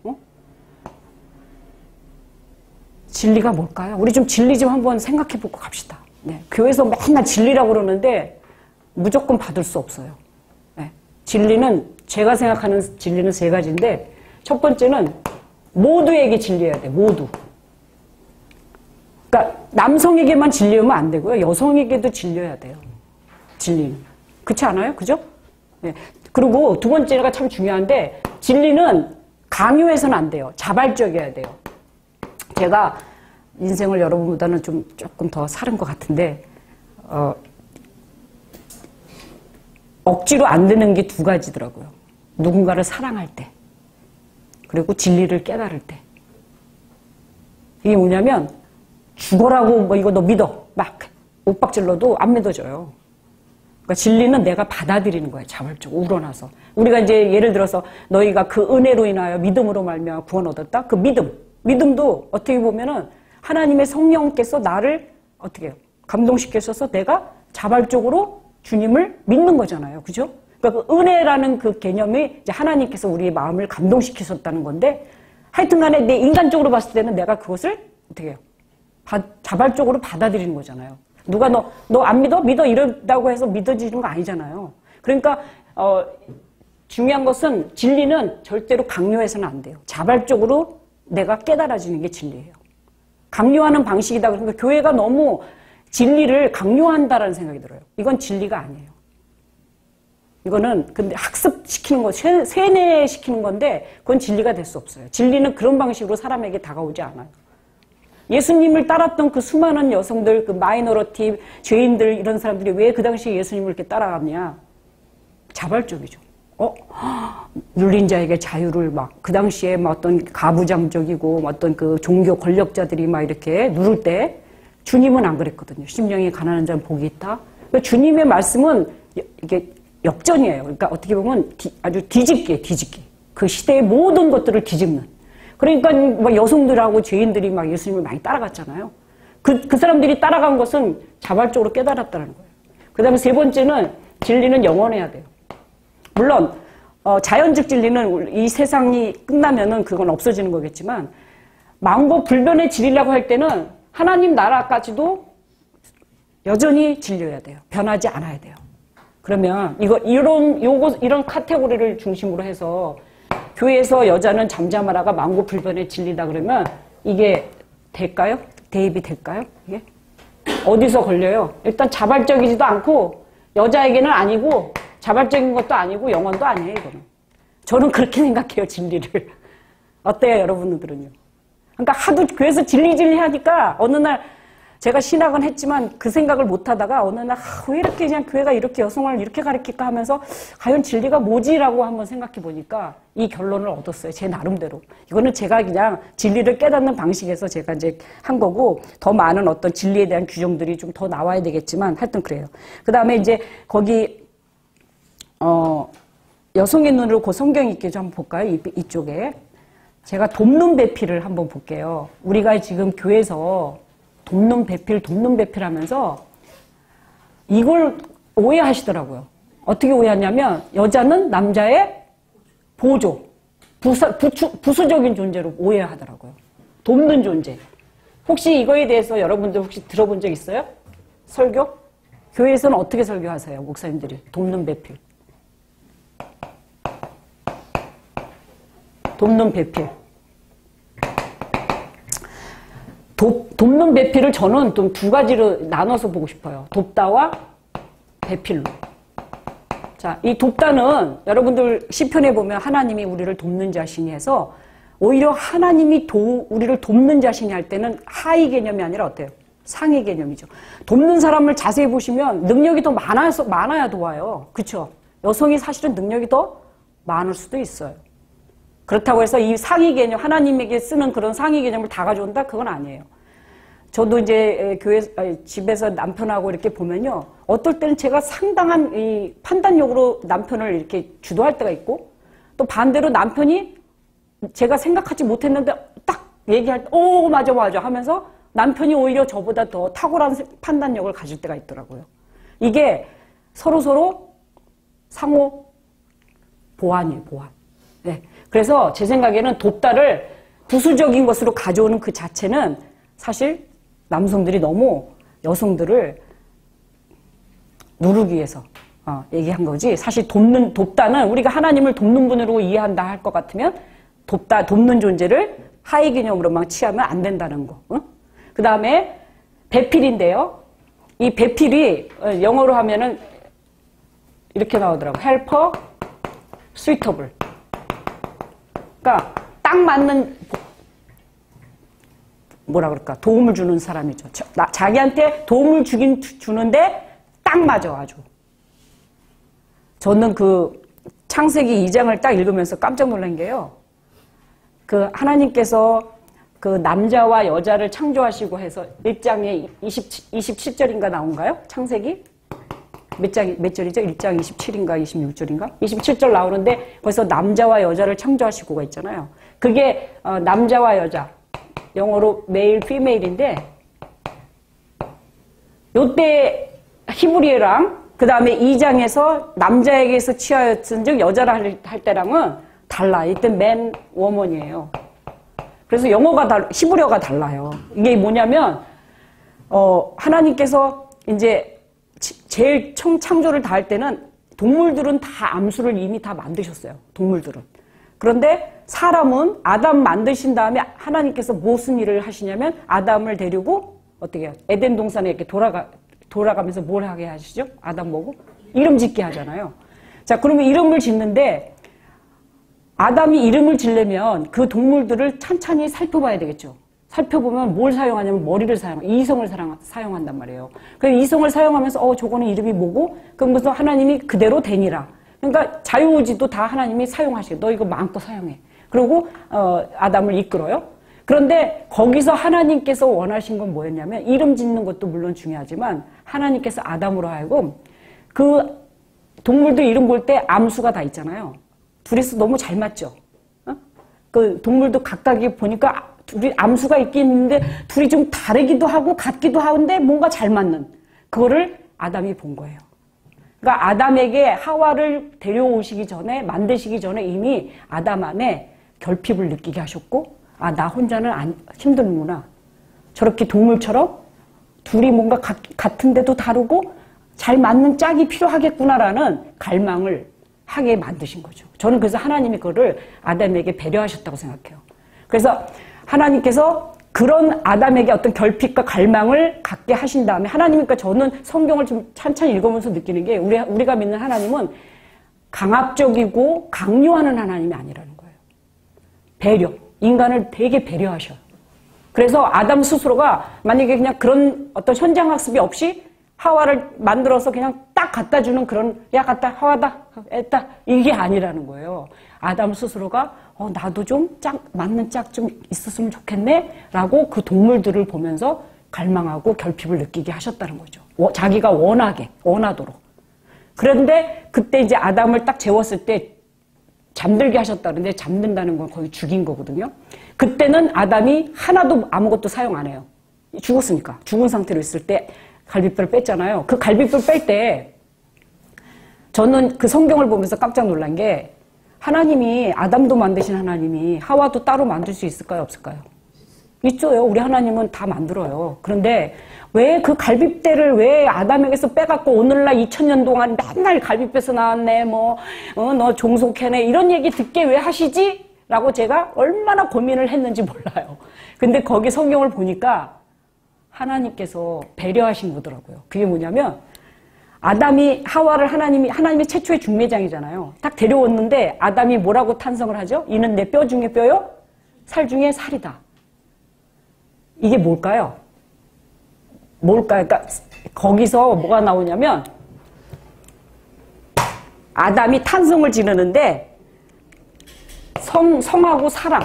진리가 뭘까요? 우리 좀 진리 좀 한번 생각해 보고 갑시다. 네. 교회에서 맨날 진리라고 그러는데 무조건 받을 수 없어요. 네. 진리는 제가 생각하는 진리는 세 가지인데 첫 번째는 모두에게 진리해야 돼. 모두. 그러니까 남성에게만 진리하면 안 되고요. 여성에게도 진리해야 돼요. 진리는. 그렇지 않아요? 그죠? 네. 그리고 두 번째가 참 중요한데 진리는 강요해서는 안 돼요. 자발적이어야 돼요. 제가 인생을 여러분보다는 조금 더 살은 것 같은데 억지로 안 되는 게 두 가지더라고요. 누군가를 사랑할 때 그리고 진리를 깨달을 때. 이게 뭐냐면 죽어라고 뭐 이거 너 믿어 막 옥박질러도 안 믿어져요. 그러니까 진리는 내가 받아들이는 거예요. 자발적으로 우러나서. 우리가 이제 예를 들어서 너희가 그 은혜로 인하여 믿음으로 말미암아 구원 얻었다. 그 믿음도 어떻게 보면은 하나님의 성령께서 나를 어떻게 해요? 감동시켜서 내가 자발적으로 주님을 믿는 거잖아요. 그죠? 그러니까 그 은혜라는 그 개념이 이제 하나님께서 우리의 마음을 감동시키셨다는 건데 하여튼 간에 내 인간적으로 봤을 때는 내가 그것을 어떻게 해요? 자발적으로 받아들이는 거잖아요. 누가 너 안 믿어? 믿어 이런다고 해서 믿어지는 거 아니잖아요. 그러니까 중요한 것은 진리는 절대로 강요해서는 안 돼요. 자발적으로 내가 깨달아지는 게 진리예요. 강요하는 방식이다. 그러니까 교회가 너무 진리를 강요한다라는 생각이 들어요. 이건 진리가 아니에요. 이거는 근데 학습시키는 거, 세뇌시키는 건데 그건 진리가 될 수 없어요. 진리는 그런 방식으로 사람에게 다가오지 않아요. 예수님을 따랐던 그 수많은 여성들, 그 마이너리티, 죄인들 이런 사람들이 왜 그 당시에 예수님을 이렇게 따라갔냐? 자발적이죠. 눌린 자에게 자유를 그 당시에 어떤 가부장적이고 어떤 그 종교 권력자들이 이렇게 누를 때 주님은 안 그랬거든요. 심령이 가난한 자는 복이 있다. 그러니까 주님의 말씀은 이게 역전이에요. 그러니까 어떻게 보면 아주 뒤집기. 그 시대의 모든 것들을 뒤집는. 그러니까 막 여성들하고 죄인들이 막 예수님을 많이 따라갔잖아요. 그 사람들이 따라간 것은 자발적으로 깨달았다는 거예요. 그 다음에 세 번째는 진리는 영원해야 돼요. 물론 자연적 진리는 이 세상이 끝나면은 그건 없어지는 거겠지만 만고불변의 진리라고 할 때는 하나님 나라까지도 여전히 진리여야 돼요. 변하지 않아야 돼요. 그러면 이런 카테고리를 중심으로 해서 교회에서 여자는 잠잠하라가 만고불변의 진리다 그러면 이게 될까요? 대입이 될까요? 이게 어디서 걸려요? 일단 자발적이지도 않고 여자에게는 아니고 자발적인 것도 아니고 영원도 아니에요. 이거는 저는 그렇게 생각해요. 진리를. 어때요 여러분들은요? 그러니까 하도 교회에서 진리 하니까 어느 날 제가 신학은 했지만 그 생각을 못 하다가 어느 날 왜 이렇게 그냥 교회가 이렇게 여성을 이렇게 가르칠까 하면서 과연 진리가 뭐지라고 한번 생각해 보니까 이 결론을 얻었어요. 제 나름대로. 이거는 제가 그냥 진리를 깨닫는 방식에서 제가 이제 한 거고 더 많은 어떤 진리에 대한 규정들이 좀 더 나와야 되겠지만 하여튼 그래요. 그 다음에 이제 거기 여성의 눈으로 그 성경 읽기 좀 한번 볼까요? 이쪽에. 제가 돕는 배필을 한번 볼게요. 우리가 지금 교회에서 돕는 배필 하면서 이걸 오해하시더라고요. 어떻게 오해하냐면 여자는 남자의 보조, 부수적인 존재로 오해하더라고요. 돕는 존재. 혹시 이거에 대해서 여러분들 혹시 들어본 적 있어요? 설교? 교회에서는 어떻게 설교하세요? 목사님들이. 돕는 배필. 돕는 배필. 돕는 배필을 저는 좀 두 가지로 나눠서 보고 싶어요. 돕다와 배필로. 자, 이 돕다는 여러분들 시편에 보면 하나님이 우리를 돕는 자신이 해서 오히려 하나님이 우리를 돕는 자신이 할 때는 하위 개념이 아니라 어때요? 상위 개념이죠. 돕는 사람을 자세히 보시면 능력이 더 많아야 도와요. 그렇죠? 여성이 사실은 능력이 더 많을 수도 있어요. 그렇다고 해서 이 상위 개념, 하나님에게 쓰는 그런 상위 개념을 다 가져온다? 그건 아니에요. 저도 이제 집에서 남편하고 이렇게 보면요. 어떨 때는 제가 상당한 이 판단력으로 남편을 이렇게 주도할 때가 있고 또 반대로 남편이 제가 생각하지 못했는데 딱 얘기할 때, 오, 맞아 하면서 남편이 오히려 저보다 더 탁월한 판단력을 가질 때가 있더라고요. 이게 서로 상호 보완이에요, 보완. 네. 그래서 제 생각에는 돕다를 부수적인 것으로 가져오는 그 자체는 사실 남성들이 너무 여성들을 누르기 위해서 얘기한 거지. 사실 돕다는 우리가 하나님을 돕는 분으로 이해한다 할 것 같으면 돕는 존재를 하위 개념으로만 취하면 안 된다는 거. 응? 그 다음에 배필인데요. 이 배필이 영어로 하면은 이렇게 나오더라고. helper, suitable. 그러니까 딱 맞는 뭐라 그럴까 도움을 주는 사람이죠. 자기한테 도움을 주는데 딱 맞아 아주. 저는 그 창세기 2장을 딱 읽으면서 깜짝 놀란 게요. 그 하나님께서 그 남자와 여자를 창조하시고 해서 1장에 27절인가 나온가요? 창세기? 몇 절이죠? 1장 27인가 26절인가? 27절 나오는데 거기서 남자와 여자를 창조하시고가 있잖아요. 그게 남자와 여자, 영어로 메일, 피메일인데 요때 히브리어랑 그 다음에 2장에서 남자에게서 취하였은즉 여자라 할 때랑은 달라. 이때 맨, 워먼이에요. 그래서 영어가 히브리어가 달라요. 이게 뭐냐면 하나님께서 이제 제일 창조를 다 할 때는 동물들은 다 암수를 이미 다 만드셨어요. 동물들은. 그런데 사람은 아담 만드신 다음에 하나님께서 무슨 일을 하시냐면 아담을 데리고 어떻게 해요? 에덴 동산에 이렇게 돌아가면서 뭘 하게 하시죠? 아담 보고? 이름 짓게 하잖아요. 자, 그러면 이름을 짓는데 아담이 이름을 지려면 그 동물들을 찬찬히 살펴봐야 되겠죠. 살펴보면 뭘 사용하냐면 머리를 이성을 사용한단 말이에요. 그래서 이성을 사용하면서 저거는 이름이 뭐고? 그러면서 하나님이 그대로 되니라. 그러니까 자유의지도 다 하나님이 사용하시고 너 이거 마음껏 사용해. 그리고 아담을 이끌어요. 그런데 거기서 하나님께서 원하신 건 뭐였냐면 이름 짓는 것도 물론 중요하지만 하나님께서 아담으로 하여금 그 동물들 이름 볼 때 암수가 다 있잖아요. 둘이서 너무 잘 맞죠? 그 동물도 각각이 보니까 둘이 암수가 있긴 있는데 둘이 좀 다르기도 하고 같기도 하는데 뭔가 잘 맞는 그거를 아담이 본 거예요. 그러니까 아담에게 하와를 데려오시기 전에 만드시기 전에 이미 아담 안에 결핍을 느끼게 하셨고 아, 나 혼자는 힘드는구나. 저렇게 동물처럼 둘이 뭔가 같은데도 다르고 잘 맞는 짝이 필요하겠구나라는 갈망을 하게 만드신 거죠. 저는 그래서 하나님이 그거를 아담에게 배려하셨다고 생각해요. 그래서 하나님께서 그런 아담에게 어떤 결핍과 갈망을 갖게 하신 다음에 하나님이니까 저는 성경을 좀 찬찬히 읽으면서 느끼는 게 우리가 믿는 하나님은 강압적이고 강요하는 하나님이 아니라는 거예요. 배려. 인간을 되게 배려하셔요. 그래서 아담 스스로가 만약에 그냥 그런 어떤 현장 학습이 없이 하와를 만들어서 그냥 딱 갖다 주는 그런 야 갖다 하와다 했다 이게 아니라는 거예요. 아담 스스로가 나도 좀 맞는 짝 좀 있었으면 좋겠네 라고 그 동물들을 보면서 갈망하고 결핍을 느끼게 하셨다는 거죠. 자기가 원하도록. 그런데 그때 이제 아담을 딱 재웠을 때 잠들게 하셨다는데 잠든다는 건 거의 죽인 거거든요. 그때는 아담이 하나도 아무것도 사용 안 해요. 죽었으니까. 죽은 상태로 있을 때 갈빗뼈를 뺐잖아요. 그 갈빗뼈를 뺄 때 저는 그 성경을 보면서 깜짝 놀란 게 하나님이 아담도 만드신 하나님이 하와도 따로 만들 수 있을까요? 없을까요? 있죠요. 우리 하나님은 다 만들어요. 그런데 왜 그 갈빗대를 왜 아담에게서 빼갖고 오늘날 2000년 동안 맨날 갈빗뼈에서 나왔네 너 종속해네 이런 얘기 듣게 왜 하시지? 라고 제가 얼마나 고민을 했는지 몰라요. 근데 거기 성경을 보니까 하나님께서 배려하신 거더라고요. 그게 뭐냐면 아담이 하와를 하나님의 최초의 중매장이잖아요. 딱 데려왔는데 아담이 뭐라고 탄성을 하죠? 이는 내 뼈 중에 뼈요, 살 중에 살이다. 이게 뭘까요? 그러니까 거기서 뭐가 나오냐면 아담이 탄성을 지르는데 성하고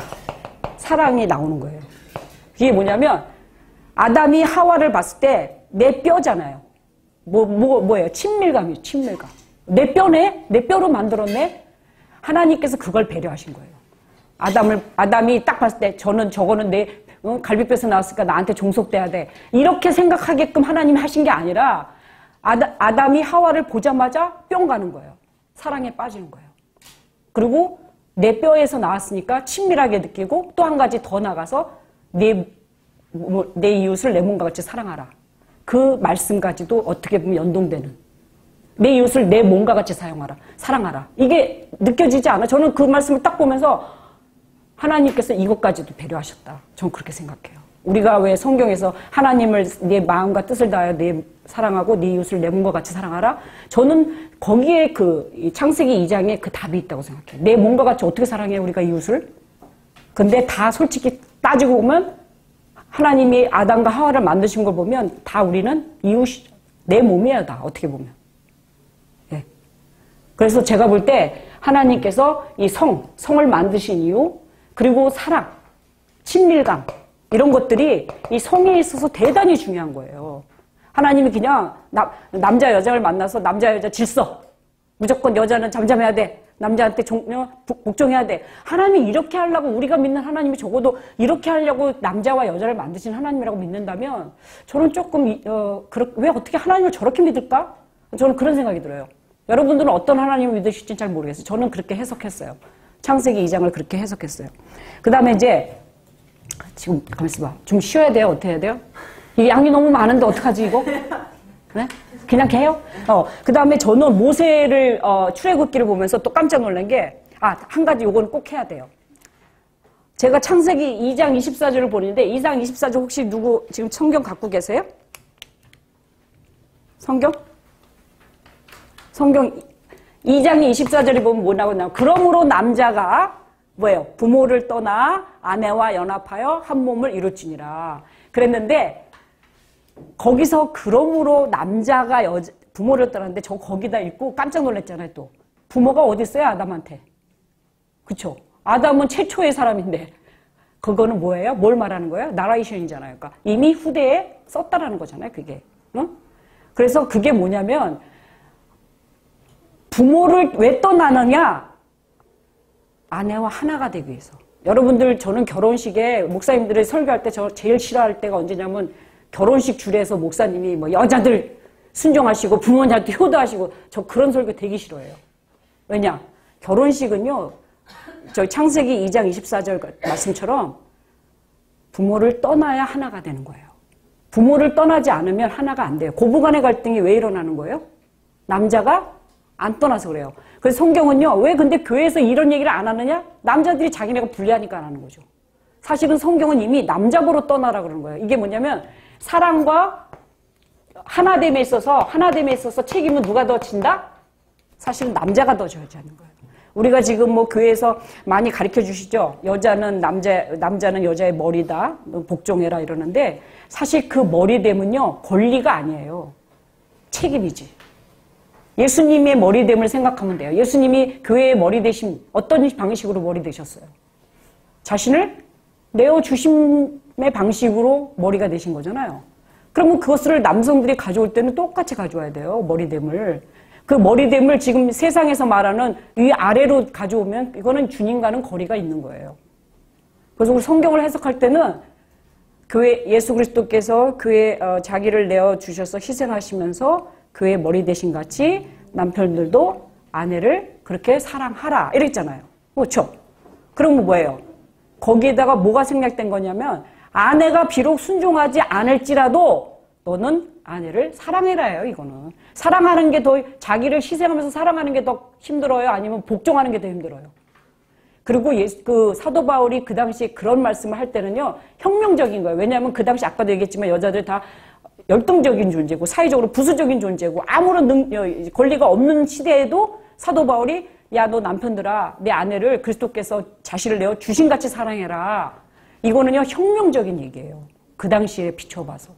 사랑이 나오는 거예요. 이게 뭐냐면 아담이 하와를 봤을 때 내 뼈잖아요. 뭐예요? 친밀감이에요. 친밀감. 내 뼈네? 내 뼈로 만들었네? 하나님께서 그걸 배려하신 거예요. 아담이 딱 봤을 때 저거는 내 갈비뼈에서 나왔으니까 나한테 종속돼야 돼. 이렇게 생각하게끔 하나님이 하신 게 아니라 아담이 하와를 보자마자 뿅 가는 거예요. 사랑에 빠지는 거예요. 그리고 내 뼈에서 나왔으니까 친밀하게 느끼고 또 한 가지 더 나가서 내 이웃을 내 몸과 같이 사랑하라. 그 말씀까지도 어떻게 보면 연동되는. 내 이웃을 내 몸과 같이 사랑하라. 이게 느껴지지 않아? 저는 그 말씀을 딱 보면서 하나님께서 이것까지도 배려하셨다. 저는 그렇게 생각해요. 우리가 왜 성경에서 하나님을 내 마음과 뜻을 다하여 내 사랑하고 내 이웃을 내 몸과 같이 사랑하라? 저는 거기에 그 창세기 2장에 그 답이 있다고 생각해요. 내 몸과 같이 어떻게 사랑해요, 우리가 이웃을? 근데 다 솔직히 따지고 보면 하나님이 아담과 하와를 만드신 걸 보면 다 우리는 이웃이 내 몸이에요, 다 어떻게 보면. 예. 그래서 제가 볼 때 하나님께서 이 성을 만드신 이유, 그리고 사랑, 친밀감 이런 것들이 이 성에 있어서 대단히 중요한 거예요. 하나님이 그냥 남자 여자를 만나서 남자 여자 질서, 무조건 여자는 잠잠해야 돼. 남자한테 복종해야 돼. 하나님이 이렇게 하려고 우리가 믿는 하나님이 적어도 이렇게 하려고 남자와 여자를 만드신 하나님이라고 믿는다면 저는 조금 왜 어떻게 하나님을 저렇게 믿을까? 저는 그런 생각이 들어요. 여러분들은 어떤 하나님을 믿으실지는 잘 모르겠어요. 저는 그렇게 해석했어요. 창세기 2장을 그렇게 해석했어요. 그 다음에 이제 지금 가만히 있어봐. 좀 쉬어야 돼요? 어떻게 해야 돼요? 이 양이 너무 많은데 어떡하지 이거? 네? 그냥 해요? 그 다음에 저는 모세를 출애굽기를 보면서 또 깜짝 놀란 게 한 가지 요거는 꼭 해야 돼요. 제가 창세기 2장 24절을 보는데 2장 24절 혹시 누구 지금 성경 갖고 계세요? 성경 2장 24절에 보면 뭐 나오나? 그러므로 남자가 뭐예요? 부모를 떠나 아내와 연합하여 한 몸을 이룰지니라. 그랬는데 거기서 그러므로 남자가 부모를 떠났는데 저 거기다 읽고 깜짝 놀랐잖아요. 또 부모가 어디 있어요? 아담한테. 그쵸? 아담은 최초의 사람인데 그거는 뭐예요? 뭘 말하는 거예요? 나레이션이잖아요. 그러니까 이미 후대에 썼다라는 거잖아요. 그게. 응? 그래서 그게 뭐냐면 부모를 왜 떠나느냐? 아내와 하나가 되기 위해서. 여러분들 저는 결혼식에 목사님들이 설교할 때 저 제일 싫어할 때가 언제냐면 결혼식 줄에서 목사님이 뭐 여자들 순종하시고 부모님한테 효도하시고 저 그런 설교 되게 싫어해요. 왜냐? 결혼식은요. 저희 창세기 2장 24절 말씀처럼 부모를 떠나야 하나가 되는 거예요. 부모를 떠나지 않으면 하나가 안 돼요. 고부간의 갈등이 왜 일어나는 거예요? 남자가 안 떠나서 그래요. 그래서 성경은요. 왜 근데 교회에서 이런 얘기를 안 하느냐? 남자들이 자기네가 불리하니까 안 하는 거죠. 사실은 성경은 이미 남자고로 떠나라 그러는 거예요. 이게 뭐냐면 사랑과 하나됨에 있어서 책임은 누가 더 진다? 사실은 남자가 더 져야 하는 거예요. 우리가 지금 뭐 교회에서 많이 가르쳐 주시죠. 남자는 여자의 머리다. 복종해라 이러는데 사실 그 머리됨은요. 권리가 아니에요. 책임이지. 예수님의 머리됨을 생각하면 돼요. 예수님이 교회의 머리 되심 어떤 방식으로 머리 되셨어요? 자신을 내어주심의 방식으로 머리가 되신 거잖아요. 그러면 그것을 남성들이 가져올 때는 똑같이 가져와야 돼요. 머리됨을. 그 머리됨을 지금 세상에서 말하는 위아래로 가져오면 이거는 주님과는 거리가 있는 거예요. 그래서 우리 성경을 해석할 때는 교회 예수 그리스도께서 교회 자기를 내어주셔서 희생하시면서 교회 머리 대신 같이 남편들도 아내를 그렇게 사랑하라 이랬잖아요. 그렇죠? 그럼 뭐예요? 거기에다가 뭐가 생략된 거냐면 아내가 비록 순종하지 않을지라도 너는 아내를 사랑해라예요. 이거는 사랑하는 게 더 자기를 희생하면서 사랑하는 게 더 힘들어요? 아니면 복종하는 게 더 힘들어요? 그리고 그 사도 바울이 그 당시에 그런 말씀을 할 때는요 혁명적인 거예요. 왜냐하면 그 당시 아까도 얘기했지만 여자들 다 열등적인 존재고 사회적으로 부수적인 존재고 아무런 권리가 없는 시대에도 사도 바울이 야 너 남편들아 내 아내를 그리스도께서 자신을 내어 주신같이 사랑해라. 이거는요 혁명적인 얘기예요. 그 당시에 비춰봐서.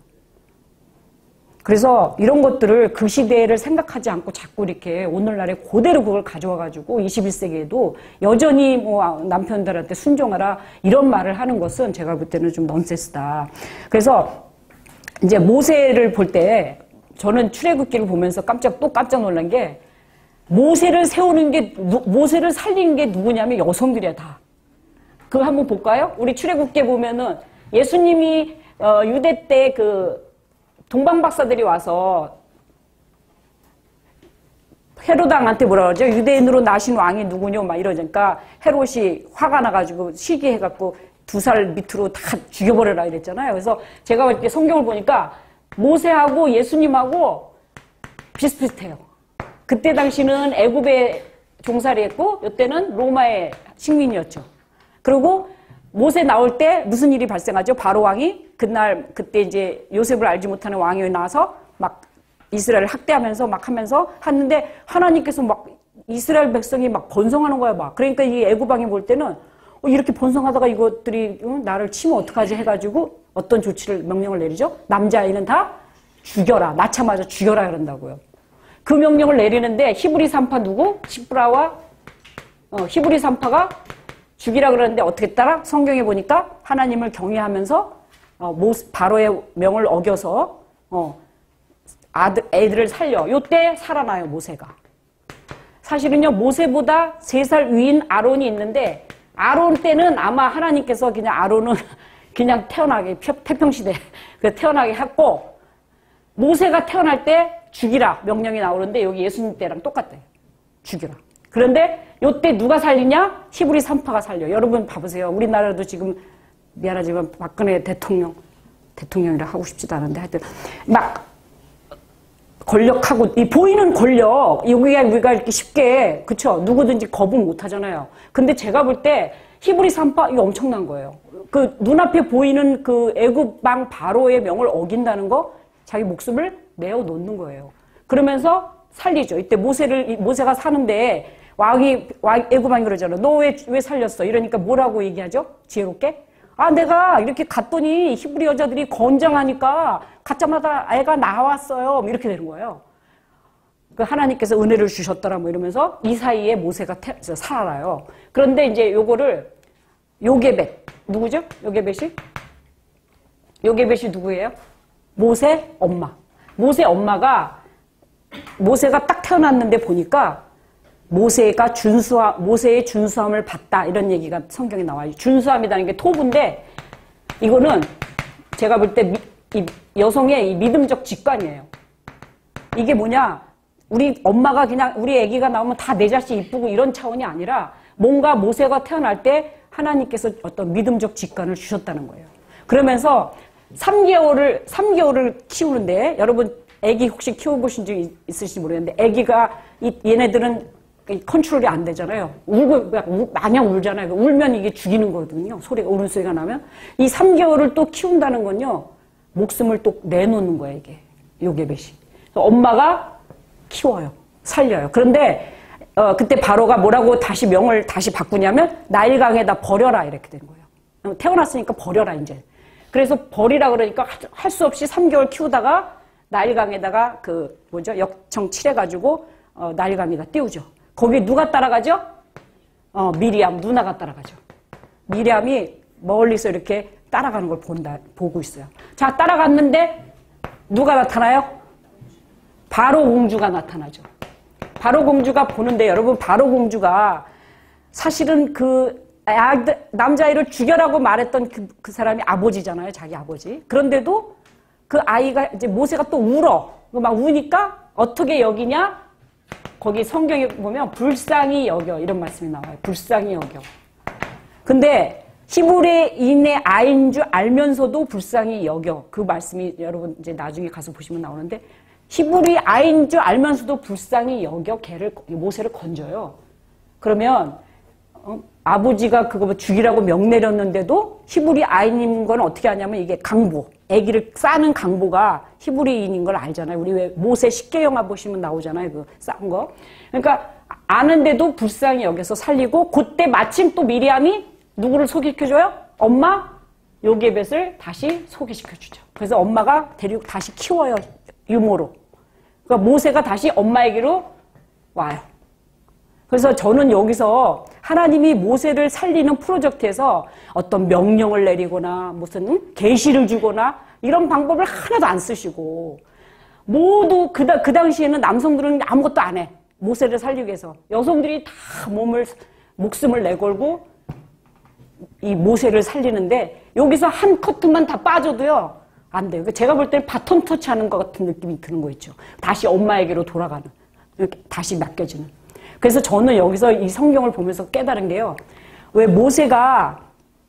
그래서 이런 것들을 그 시대를 생각하지 않고 자꾸 이렇게 오늘날에 그대로 그걸 가져와가지고 21세기에도 여전히 뭐 남편들한테 순종하라 이런 말을 하는 것은 제가 볼 때는 좀 넌센스다. 그래서 이제 모세를 볼 때 저는 출애굽기를 보면서 깜짝 놀란 게 모세를 세우는 게 모세를 살린 게 누구냐면 여성들이야 다. 그거 한번 볼까요? 우리 출애굽기에 보면은 예수님이 유대 때 그 동방 박사들이 와서 헤롯 왕한테 뭐라 그러죠? 유대인으로 나신 왕이 누구냐 막 이러니까 헤롯이 화가 나가지고 시기해갖고 2살 밑으로 다 죽여버려라 이랬잖아요. 그래서 제가 이렇게 성경을 보니까 모세하고 예수님하고 비슷비슷해요. 그때 당시는 애굽에 종살이 했고 이때는 로마의 식민이었죠. 그리고 모세 나올 때 무슨 일이 발생하죠? 바로 왕이 그때 이제 요셉을 알지 못하는 왕이 나와서 막 이스라엘을 학대하면서 막 하면서 하는데 하나님께서 막 이스라엘 백성이 막 번성하는 거야 막. 그러니까 이 애굽 왕이 볼 때는 이렇게 번성하다가 이것들이 나를 치면 어떡하지 해가지고 어떤 조치를 명령을 내리죠? 남자아이는 다 죽여라. 낳자마자 죽여라 그런다고요. 그 명령을 내리는데 히브리 산파 누구? 시브라와 히브리 산파가 죽이라 그러는데 어떻게 따라? 성경에 보니까 하나님을 경외하면서 바로의 명을 어겨서 애들을 살려. 요때 살아나요 모세가. 사실은요 모세보다 3살 위인 아론이 있는데 아론 때는 아마 하나님께서 그냥 아론은 그냥 태어나게 태평시대 태어나게 했고 모세가 태어날 때 죽이라 명령이 나오는데 여기 예수님 때랑 똑같대요. 죽이라. 그런데 요때 누가 살리냐? 히브리 산파가 살려. 여러분 봐보세요. 우리나라도 지금 미안하지만 박근혜 대통령이라 하고 싶지도 않은데 하여튼 막 권력하고 이 보이는 권력 여기가 우리가 이렇게 쉽게 그쵸? 누구든지 거부 못 하잖아요. 근데 제가 볼 때 히브리 산파 이거 엄청난 거예요. 그 눈앞에 보이는 그 애굽 왕 바로의 명을 어긴다는 거 자기 목숨을 내어 놓는 거예요. 그러면서 살리죠. 이때 모세가 사는데 애굽 왕이 그러잖아. 너 왜 살렸어? 이러니까 뭐라고 얘기하죠? 지혜롭게? 내가 이렇게 갔더니 히브리 여자들이 건장하니까 가자마자 애가 나왔어요. 이렇게 되는 거예요. 그 하나님께서 은혜를 주셨더라 뭐 이러면서 이 사이에 모세가 살아요. 그런데 이제 요거를 요게벳 누구죠? 요게벳이 누구예요? 모세 엄마. 모세 엄마가 모세가 딱 태어났는데 보니까 모세의 준수함을 받다 이런 얘기가 성경에 나와요. 준수함이라는 게 토부인데 이거는 제가 볼 때 이 여성의 이 믿음적 직관이에요. 이게 뭐냐? 우리 엄마가 그냥 우리 아기가 나오면 다 내 자식 이쁘고 이런 차원이 아니라 뭔가 모세가 태어날 때 하나님께서 어떤 믿음적 직관을 주셨다는 거예요. 그러면서 3개월을 키우는데 여러분 아기 혹시 키워보신 적 있으실지 모르겠는데 아기가 얘네들은 컨트롤이 안 되잖아요. 울고 마냥 울잖아요. 울면 이게 죽이는 거거든요. 울음소리가 나면. 이 3개월을 또 키운다는 건요. 목숨을 또 내놓는 거예요. 이게 요게벳이. 엄마가 키워요. 살려요. 그런데 그때 바로가 뭐라고 다시 명을 다시 바꾸냐면 나일강에다 버려라 이렇게 된 거예요. 태어났으니까 버려라 이제. 그래서 버리라 그러니까 할 수 없이 3개월 키우다가 나일강에다가 역청 칠해가지고 나일강에다 띄우죠. 거기 누가 따라가죠? 미리암 누나가 따라가죠. 미리암이 멀리서 이렇게 따라가는 걸 보고 있어요. 자, 따라갔는데 누가 나타나요? 바로 공주가 나타나죠. 바로 공주가 보는데 여러분 바로 공주가 사실은 남자아이를 죽여라고 말했던 그 사람이 아버지잖아요. 자기 아버지. 그런데도 그 아이가 이제 모세가 또 울어. 막 우니까 어떻게 여기냐? 거기 성경에 보면 불쌍히 여겨 이런 말씀이 나와요. 불쌍히 여겨. 근데 히브리인의 아이인 줄 알면서도 불쌍히 여겨. 그 말씀이 여러분 이제 나중에 가서 보시면 나오는데 히브리 아이인 줄 알면서도 불쌍히 여겨 모세를 건져요. 그러면 아버지가 그거 죽이라고 명 내렸는데도 히브리 아이인 건 어떻게 하냐면 이게 강보, 아기를 싸는 강보가 히브리인인 걸 알잖아요. 우리 왜 모세 십계명화 보시면 나오잖아요. 그 싼 거. 그러니까 아는데도 불쌍히 여겨서 살리고 그때 마침 또 미리암이 누구를 소개시켜줘요? 엄마 요게벳을 다시 소개시켜주죠. 그래서 엄마가 데리고 다시 키워요. 유모로. 그러니까 모세가 다시 엄마에게로 와요. 그래서 저는 여기서 하나님이 모세를 살리는 프로젝트에서 어떤 명령을 내리거나 무슨 계시를 주거나 이런 방법을 하나도 안 쓰시고 모두 그 당시에는 남성들은 아무것도 안 해. 모세를 살리기 위해서. 여성들이 다 목숨을 내걸고 이 모세를 살리는데 여기서 한 커트만 다 빠져도요. 안 돼요. 제가 볼 때는 바톤 터치하는 것 같은 느낌이 드는 거 있죠. 다시 엄마에게로 돌아가는. 이렇게 다시 맡겨지는. 그래서 저는 여기서 이 성경을 보면서 깨달은 게요. 왜 모세가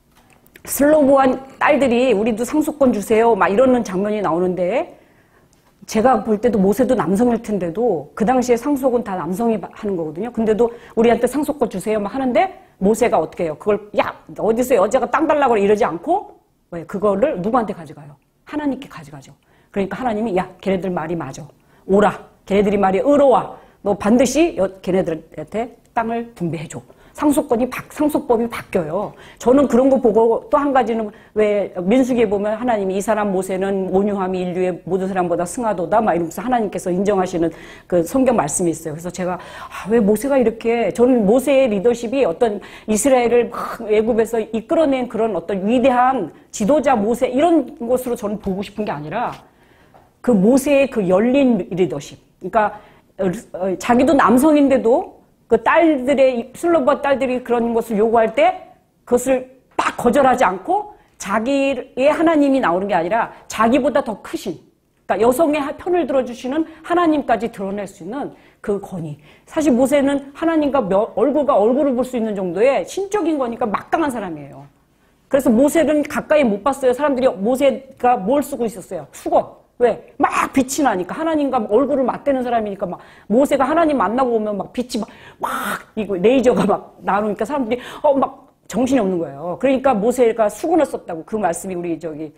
슬로보한 딸들이 우리도 상속권 주세요 막 이러는 장면이 나오는데 제가 볼 때도 모세도 남성일 텐데도 그 당시에 상속은 다 남성이 하는 거거든요. 근데도 우리한테 상속권 주세요 막 하는데 모세가 어떻게 해요? 그걸 야 어디서 여자가 땅 달라고 이러지 않고 왜 그거를 누구한테 가져가요? 하나님께 가져가죠. 그러니까 하나님이 야 걔네들 말이 맞아. 오라. 걔네들이 말이 의로와. 너 반드시 걔네들한테 땅을 분배해줘. 상속법이 바뀌어요. 저는 그런 거 보고 또 한 가지는 왜 민수기에 보면 하나님이 이 사람 모세는 온유함이 인류의 모든 사람보다 승하도다 막 이러면서 하나님께서 인정하시는 그 성경 말씀이 있어요. 그래서 제가 왜 모세가 이렇게 저는 모세의 리더십이 어떤 이스라엘을 막 애굽에서 이끌어낸 그런 어떤 위대한 지도자 모세 이런 것으로 저는 보고 싶은 게 아니라 그 모세의 그 열린 리더십. 그러니까 자기도 남성인데도 그 딸들의 슬로바 딸들이 그런 것을 요구할 때 그것을 딱 거절하지 않고 자기의 하나님이 나오는 게 아니라 자기보다 더 크신 그러니까 여성의 편을 들어주시는 하나님까지 드러낼 수 있는 그 권위. 사실 모세는 하나님과 얼굴을 볼 수 있는 정도의 신적인 거니까 막강한 사람이에요. 그래서 모세는 가까이 못 봤어요. 사람들이 모세가 뭘 쓰고 있었어요? 수건. 왜? 막 빛이 나니까 하나님과 얼굴을 맞대는 사람이니까 막 모세가 하나님 만나고 오면 막 빛이 막 이거 레이저가 막 나오니까 사람들이 막 정신이 없는 거예요. 그러니까 모세가 수건을 썼다고 그 말씀이 우리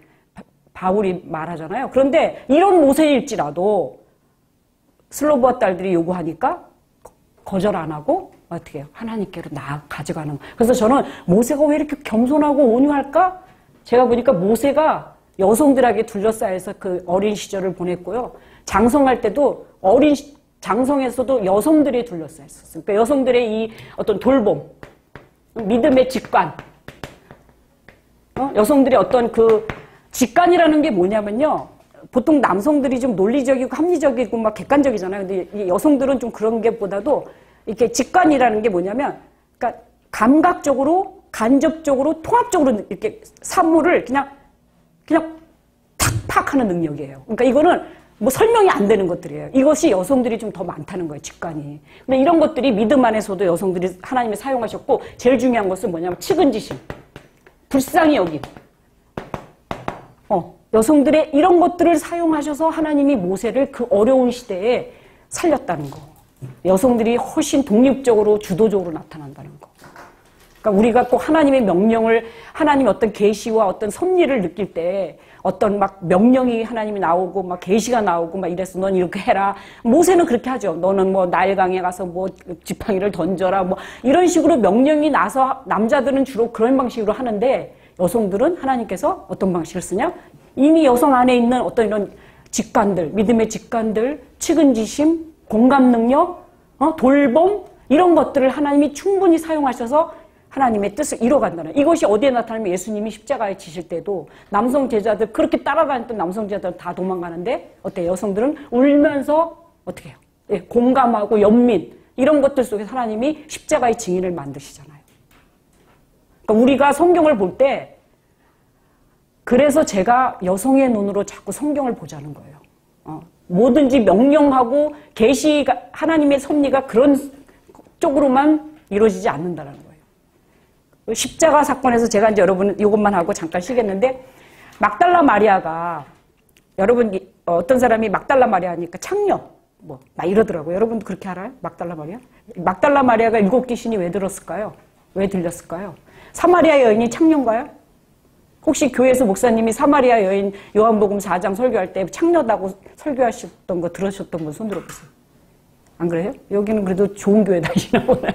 바울이 말하잖아요. 그런데 이런 모세일지라도 슬로보아 딸들이 요구하니까 거절 안 하고 어떻게 해요? 하나님께로 가져가는. 그래서 저는 모세가 왜 이렇게 겸손하고 온유할까? 제가 보니까 모세가 여성들에게 둘러싸여서 그 어린 시절을 보냈고요. 장성할 때도 장성에서도 여성들이 둘러싸여 있었어요. 그러니까 여성들의 이 어떤 돌봄, 믿음의 직관, 여성들의 어떤 그 직관이라는 게 뭐냐면요. 보통 남성들이 좀 논리적이고 합리적이고 막 객관적이잖아요. 근데 이 여성들은 좀 그런 게 보다도 이렇게 직관이라는 게 뭐냐면, 그러니까 감각적으로, 간접적으로, 통합적으로 이렇게 산물을 그냥 탁 파악하는 능력이에요. 그러니까 이거는 뭐 설명이 안 되는 것들이에요. 이것이 여성들이 좀 더 많다는 거예요, 직관이. 근데 이런 것들이 믿음 안에서도 여성들이 하나님이 사용하셨고, 제일 중요한 것은 뭐냐면, 측은지심. 불쌍히 여김. 여성들의 이런 것들을 사용하셔서 하나님이 모세를 그 어려운 시대에 살렸다는 거. 여성들이 훨씬 독립적으로, 주도적으로 나타난다는 거. 그러니까 우리가 꼭 하나님의 명령을, 하나님의 어떤 계시와 어떤 섭리를 느낄 때 어떤 막 명령이 하나님이 나오고 막 계시가 나오고 막 이래서 넌 이렇게 해라. 모세는 그렇게 하죠. 너는 뭐 나일강에 가서 뭐 지팡이를 던져라. 뭐 이런 식으로 명령이 나서 남자들은 주로 그런 방식으로 하는데 여성들은 하나님께서 어떤 방식을 쓰냐? 이미 여성 안에 있는 어떤 이런 직관들, 믿음의 직관들, 측은지심, 공감 능력, 돌봄 이런 것들을 하나님이 충분히 사용하셔서 하나님의 뜻을 이뤄간다는 이것이 어디에 나타나면 예수님이 십자가에 지실 때도 남성 제자들 그렇게 따라다녔던 남성 제자들 다 도망가는데 어때 여성들은 울면서 어떻게 해요? 예, 공감하고 연민 이런 것들 속에서 하나님이 십자가의 증인을 만드시잖아요. 그러니까 우리가 성경을 볼 때 그래서 제가 여성의 눈으로 자꾸 성경을 보자는 거예요. 뭐든지 명령하고 계시가 하나님의 섭리가 그런 쪽으로만 이루어지지 않는다는 거예요. 십자가 사건에서 제가 이제 여러분 이것만 하고 잠깐 쉬겠는데 막달라 마리아가 여러분 어떤 사람이 막달라 마리아 하니까 창녀 뭐 막 이러더라고요. 여러분도 그렇게 알아요? 막달라 마리아? 막달라 마리아가 7 귀신이 왜 들었을까요? 왜 들렸을까요? 사마리아 여인이 창녀인가요? 혹시 교회에서 목사님이 사마리아 여인 요한복음 4장 설교할 때 창녀다고 설교하셨던 거 들으셨던 분 손 들어보세요. 안 그래요? 여기는 그래도 좋은 교회 다니시나 보네요.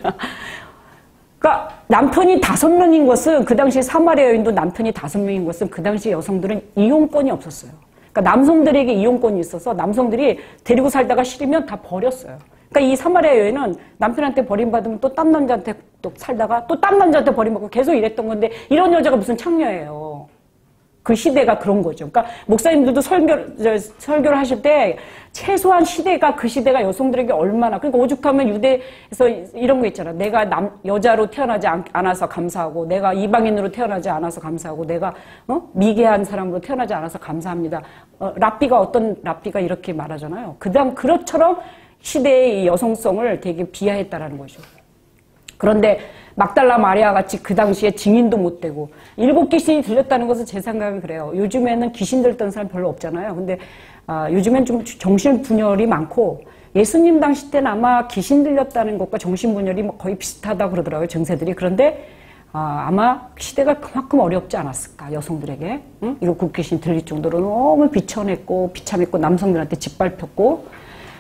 그러니까 남편이 5명인 것은 그 당시 사마리아 여인도 남편이 5명인 것은 그 당시 여성들은 이용권이 없었어요. 그러니까 남성들에게 이용권이 있어서 남성들이 데리고 살다가 싫으면 다 버렸어요. 그러니까 이 사마리아 여인은 남편한테 버림받으면 또 딴 남자한테 또 살다가 또 딴 남자한테 버림받고 계속 이랬던 건데 이런 여자가 무슨 창녀예요. 그 시대가 그런 거죠. 그러니까 목사님들도 설교를 하실 때 최소한 시대가 그 시대가 여성들에게 얼마나 그러니까 오죽하면 유대에서 이런 거 있잖아. 내가 여자로 태어나지 않아서 감사하고 내가 이방인으로 태어나지 않아서 감사하고 내가 미개한 사람으로 태어나지 않아서 감사합니다. 어떤 랍비가 이렇게 말하잖아요. 그것처럼 시대의 이 여성성을 되게 비하했다라는 거죠. 그런데 막달라 마리아 같이 그 당시에 증인도 못 되고 7 귀신이 들렸다는 것은 제 생각은 그래요. 요즘에는 귀신 들렸던 사람 별로 없잖아요. 근데 요즘엔 좀 정신분열이 많고 예수님 당시 때는 아마 귀신 들렸다는 것과 정신분열이 뭐 거의 비슷하다고 그러더라고요. 증세들이. 그런데 아마 시대가 그만큼 어렵지 않았을까 여성들에게. 응? 7 귀신 들릴 정도로 너무 비천했고 비참했고 남성들한테 짓밟혔고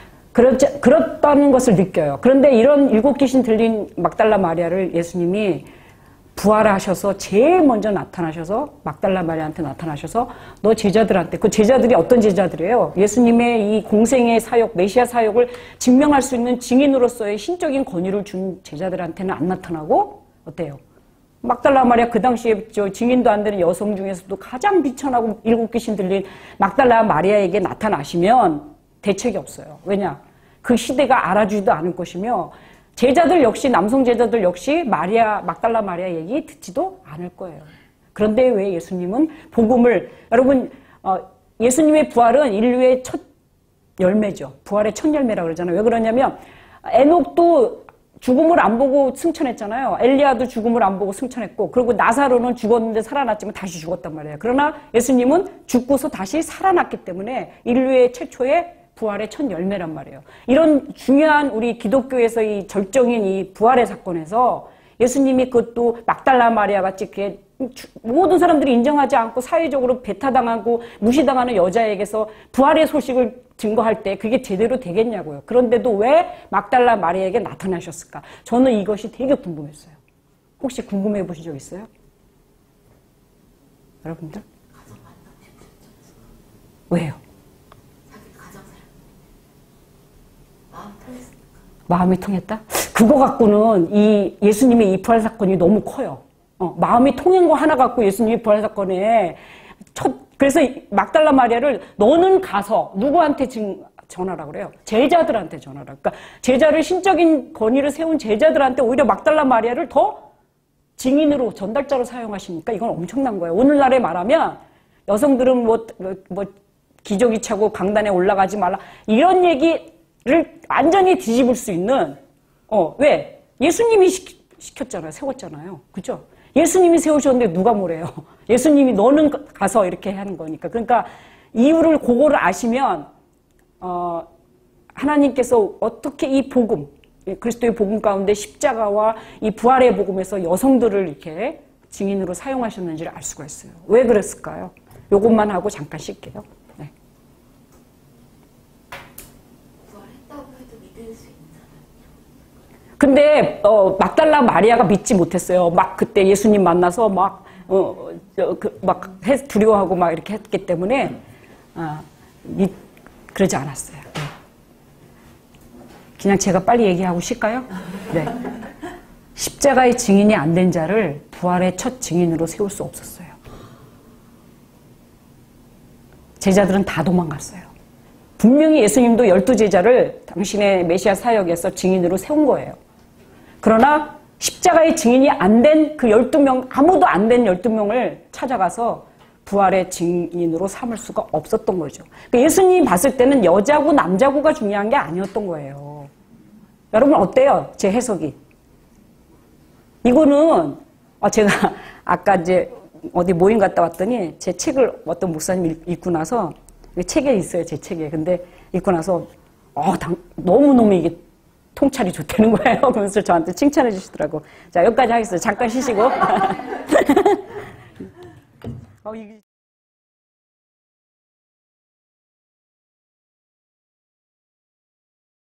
그렇다는 것을 느껴요. 그런데 이런 7 귀신 들린 막달라 마리아를 예수님이 부활하셔서 제일 먼저 나타나셔서 막달라 마리아한테 나타나셔서 너 제자들한테 그 제자들이 어떤 제자들이에요? 예수님의 이 공생의 사역, 메시아 사역을 증명할 수 있는 증인으로서의 신적인 권위를 준 제자들한테는 안 나타나고 어때요? 막달라 마리아 그 당시에 증인도 안 되는 여성 중에서도 가장 비천하고 7 귀신 들린 막달라 마리아에게 나타나시면 대책이 없어요. 왜냐? 그 시대가 알아주지도 않을 것이며 제자들 역시 남성 제자들 역시 막달라 마리아 얘기 듣지도 않을 거예요. 그런데 왜 예수님은 복음을 여러분 예수님의 부활은 인류의 첫 열매죠. 부활의 첫 열매라고 그러잖아요. 왜 그러냐면 에녹도 죽음을 안 보고 승천했잖아요. 엘리야도 죽음을 안 보고 승천했고 그리고 나사로는 죽었는데 살아났지만 다시 죽었단 말이에요. 그러나 예수님은 죽고서 다시 살아났기 때문에 인류의 최초의 부활의 첫 열매란 말이에요. 이런 중요한 우리 기독교에서의 절정인 이 부활의 사건에서 예수님이 그것도 막달라 마리아 같이 모든 사람들이 인정하지 않고 사회적으로 배타당하고 무시당하는 여자에게서 부활의 소식을 증거할 때 그게 제대로 되겠냐고요. 그런데도 왜 막달라 마리아에게 나타나셨을까? 저는 이것이 되게 궁금했어요. 혹시 궁금해 보신 적 있어요? 여러분들? 왜요? 마음이 통했다? 그거 갖고는 이 예수님의 이 부활 사건이 너무 커요. 마음이 통한 거 하나 갖고 예수님의 부활 사건에 그래서 막달라 마리아를 너는 가서 누구한테 전하라 그래요. 제자들한테 전하라. 그러니까 제자를 신적인 권위를 세운 제자들한테 오히려 막달라 마리아를 더 증인으로 전달자로 사용하시니까 이건 엄청난 거예요. 오늘날에 말하면 여성들은 뭐 기저귀 차고 강단에 올라가지 말라 이런 얘기를 완전히 뒤집을 수 있는 왜? 예수님이 시켰잖아요. 세웠잖아요. 그죠? 예수님이 세우셨는데 누가 뭐래요? 예수님이 너는 가서 이렇게 하는 거니까. 그러니까 이유를 그거를 아시면 하나님께서 어떻게 이 복음, 그리스도의 복음 가운데 십자가와 이 부활의 복음에서 여성들을 이렇게 증인으로 사용하셨는지를 알 수가 있어요. 왜 그랬을까요? 요것만 하고 잠깐 쉴게요. 네. 부활했다고 해도 믿을 수 있는 사람이요? 근데 막달라 마리아가 믿지 못했어요. 막 그때 예수님 만나서 두려워하고 막 이렇게 했기 때문에 그러지 않았어요. 네. 그냥 제가 빨리 얘기하고 쉴까요? 네. 십자가의 증인이 안 된 자를 부활의 첫 증인으로 세울 수 없었어요. 제자들은 다 도망갔어요. 분명히 예수님도 12제자를 당신의 메시아 사역에서 증인으로 세운 거예요. 그러나 십자가의 증인이 안 된 그 12명, 아무도 안 된 12명을 찾아가서 부활의 증인으로 삼을 수가 없었던 거죠. 그러니까 예수님이 봤을 때는 여자고 남자고가 중요한 게 아니었던 거예요. 여러분 어때요? 제 해석이. 이거는 제가 아까 이제 어디 모임 갔다 왔더니 제 책을 어떤 목사님이 읽고 나서 책에 있어요. 제 책에. 근데 읽고 나서 너무너무 이게 통찰이 좋다는 거예요. 그러면서 저한테 칭찬해 주시더라고. 자, 여기까지 하겠습니다. 잠깐 쉬시고.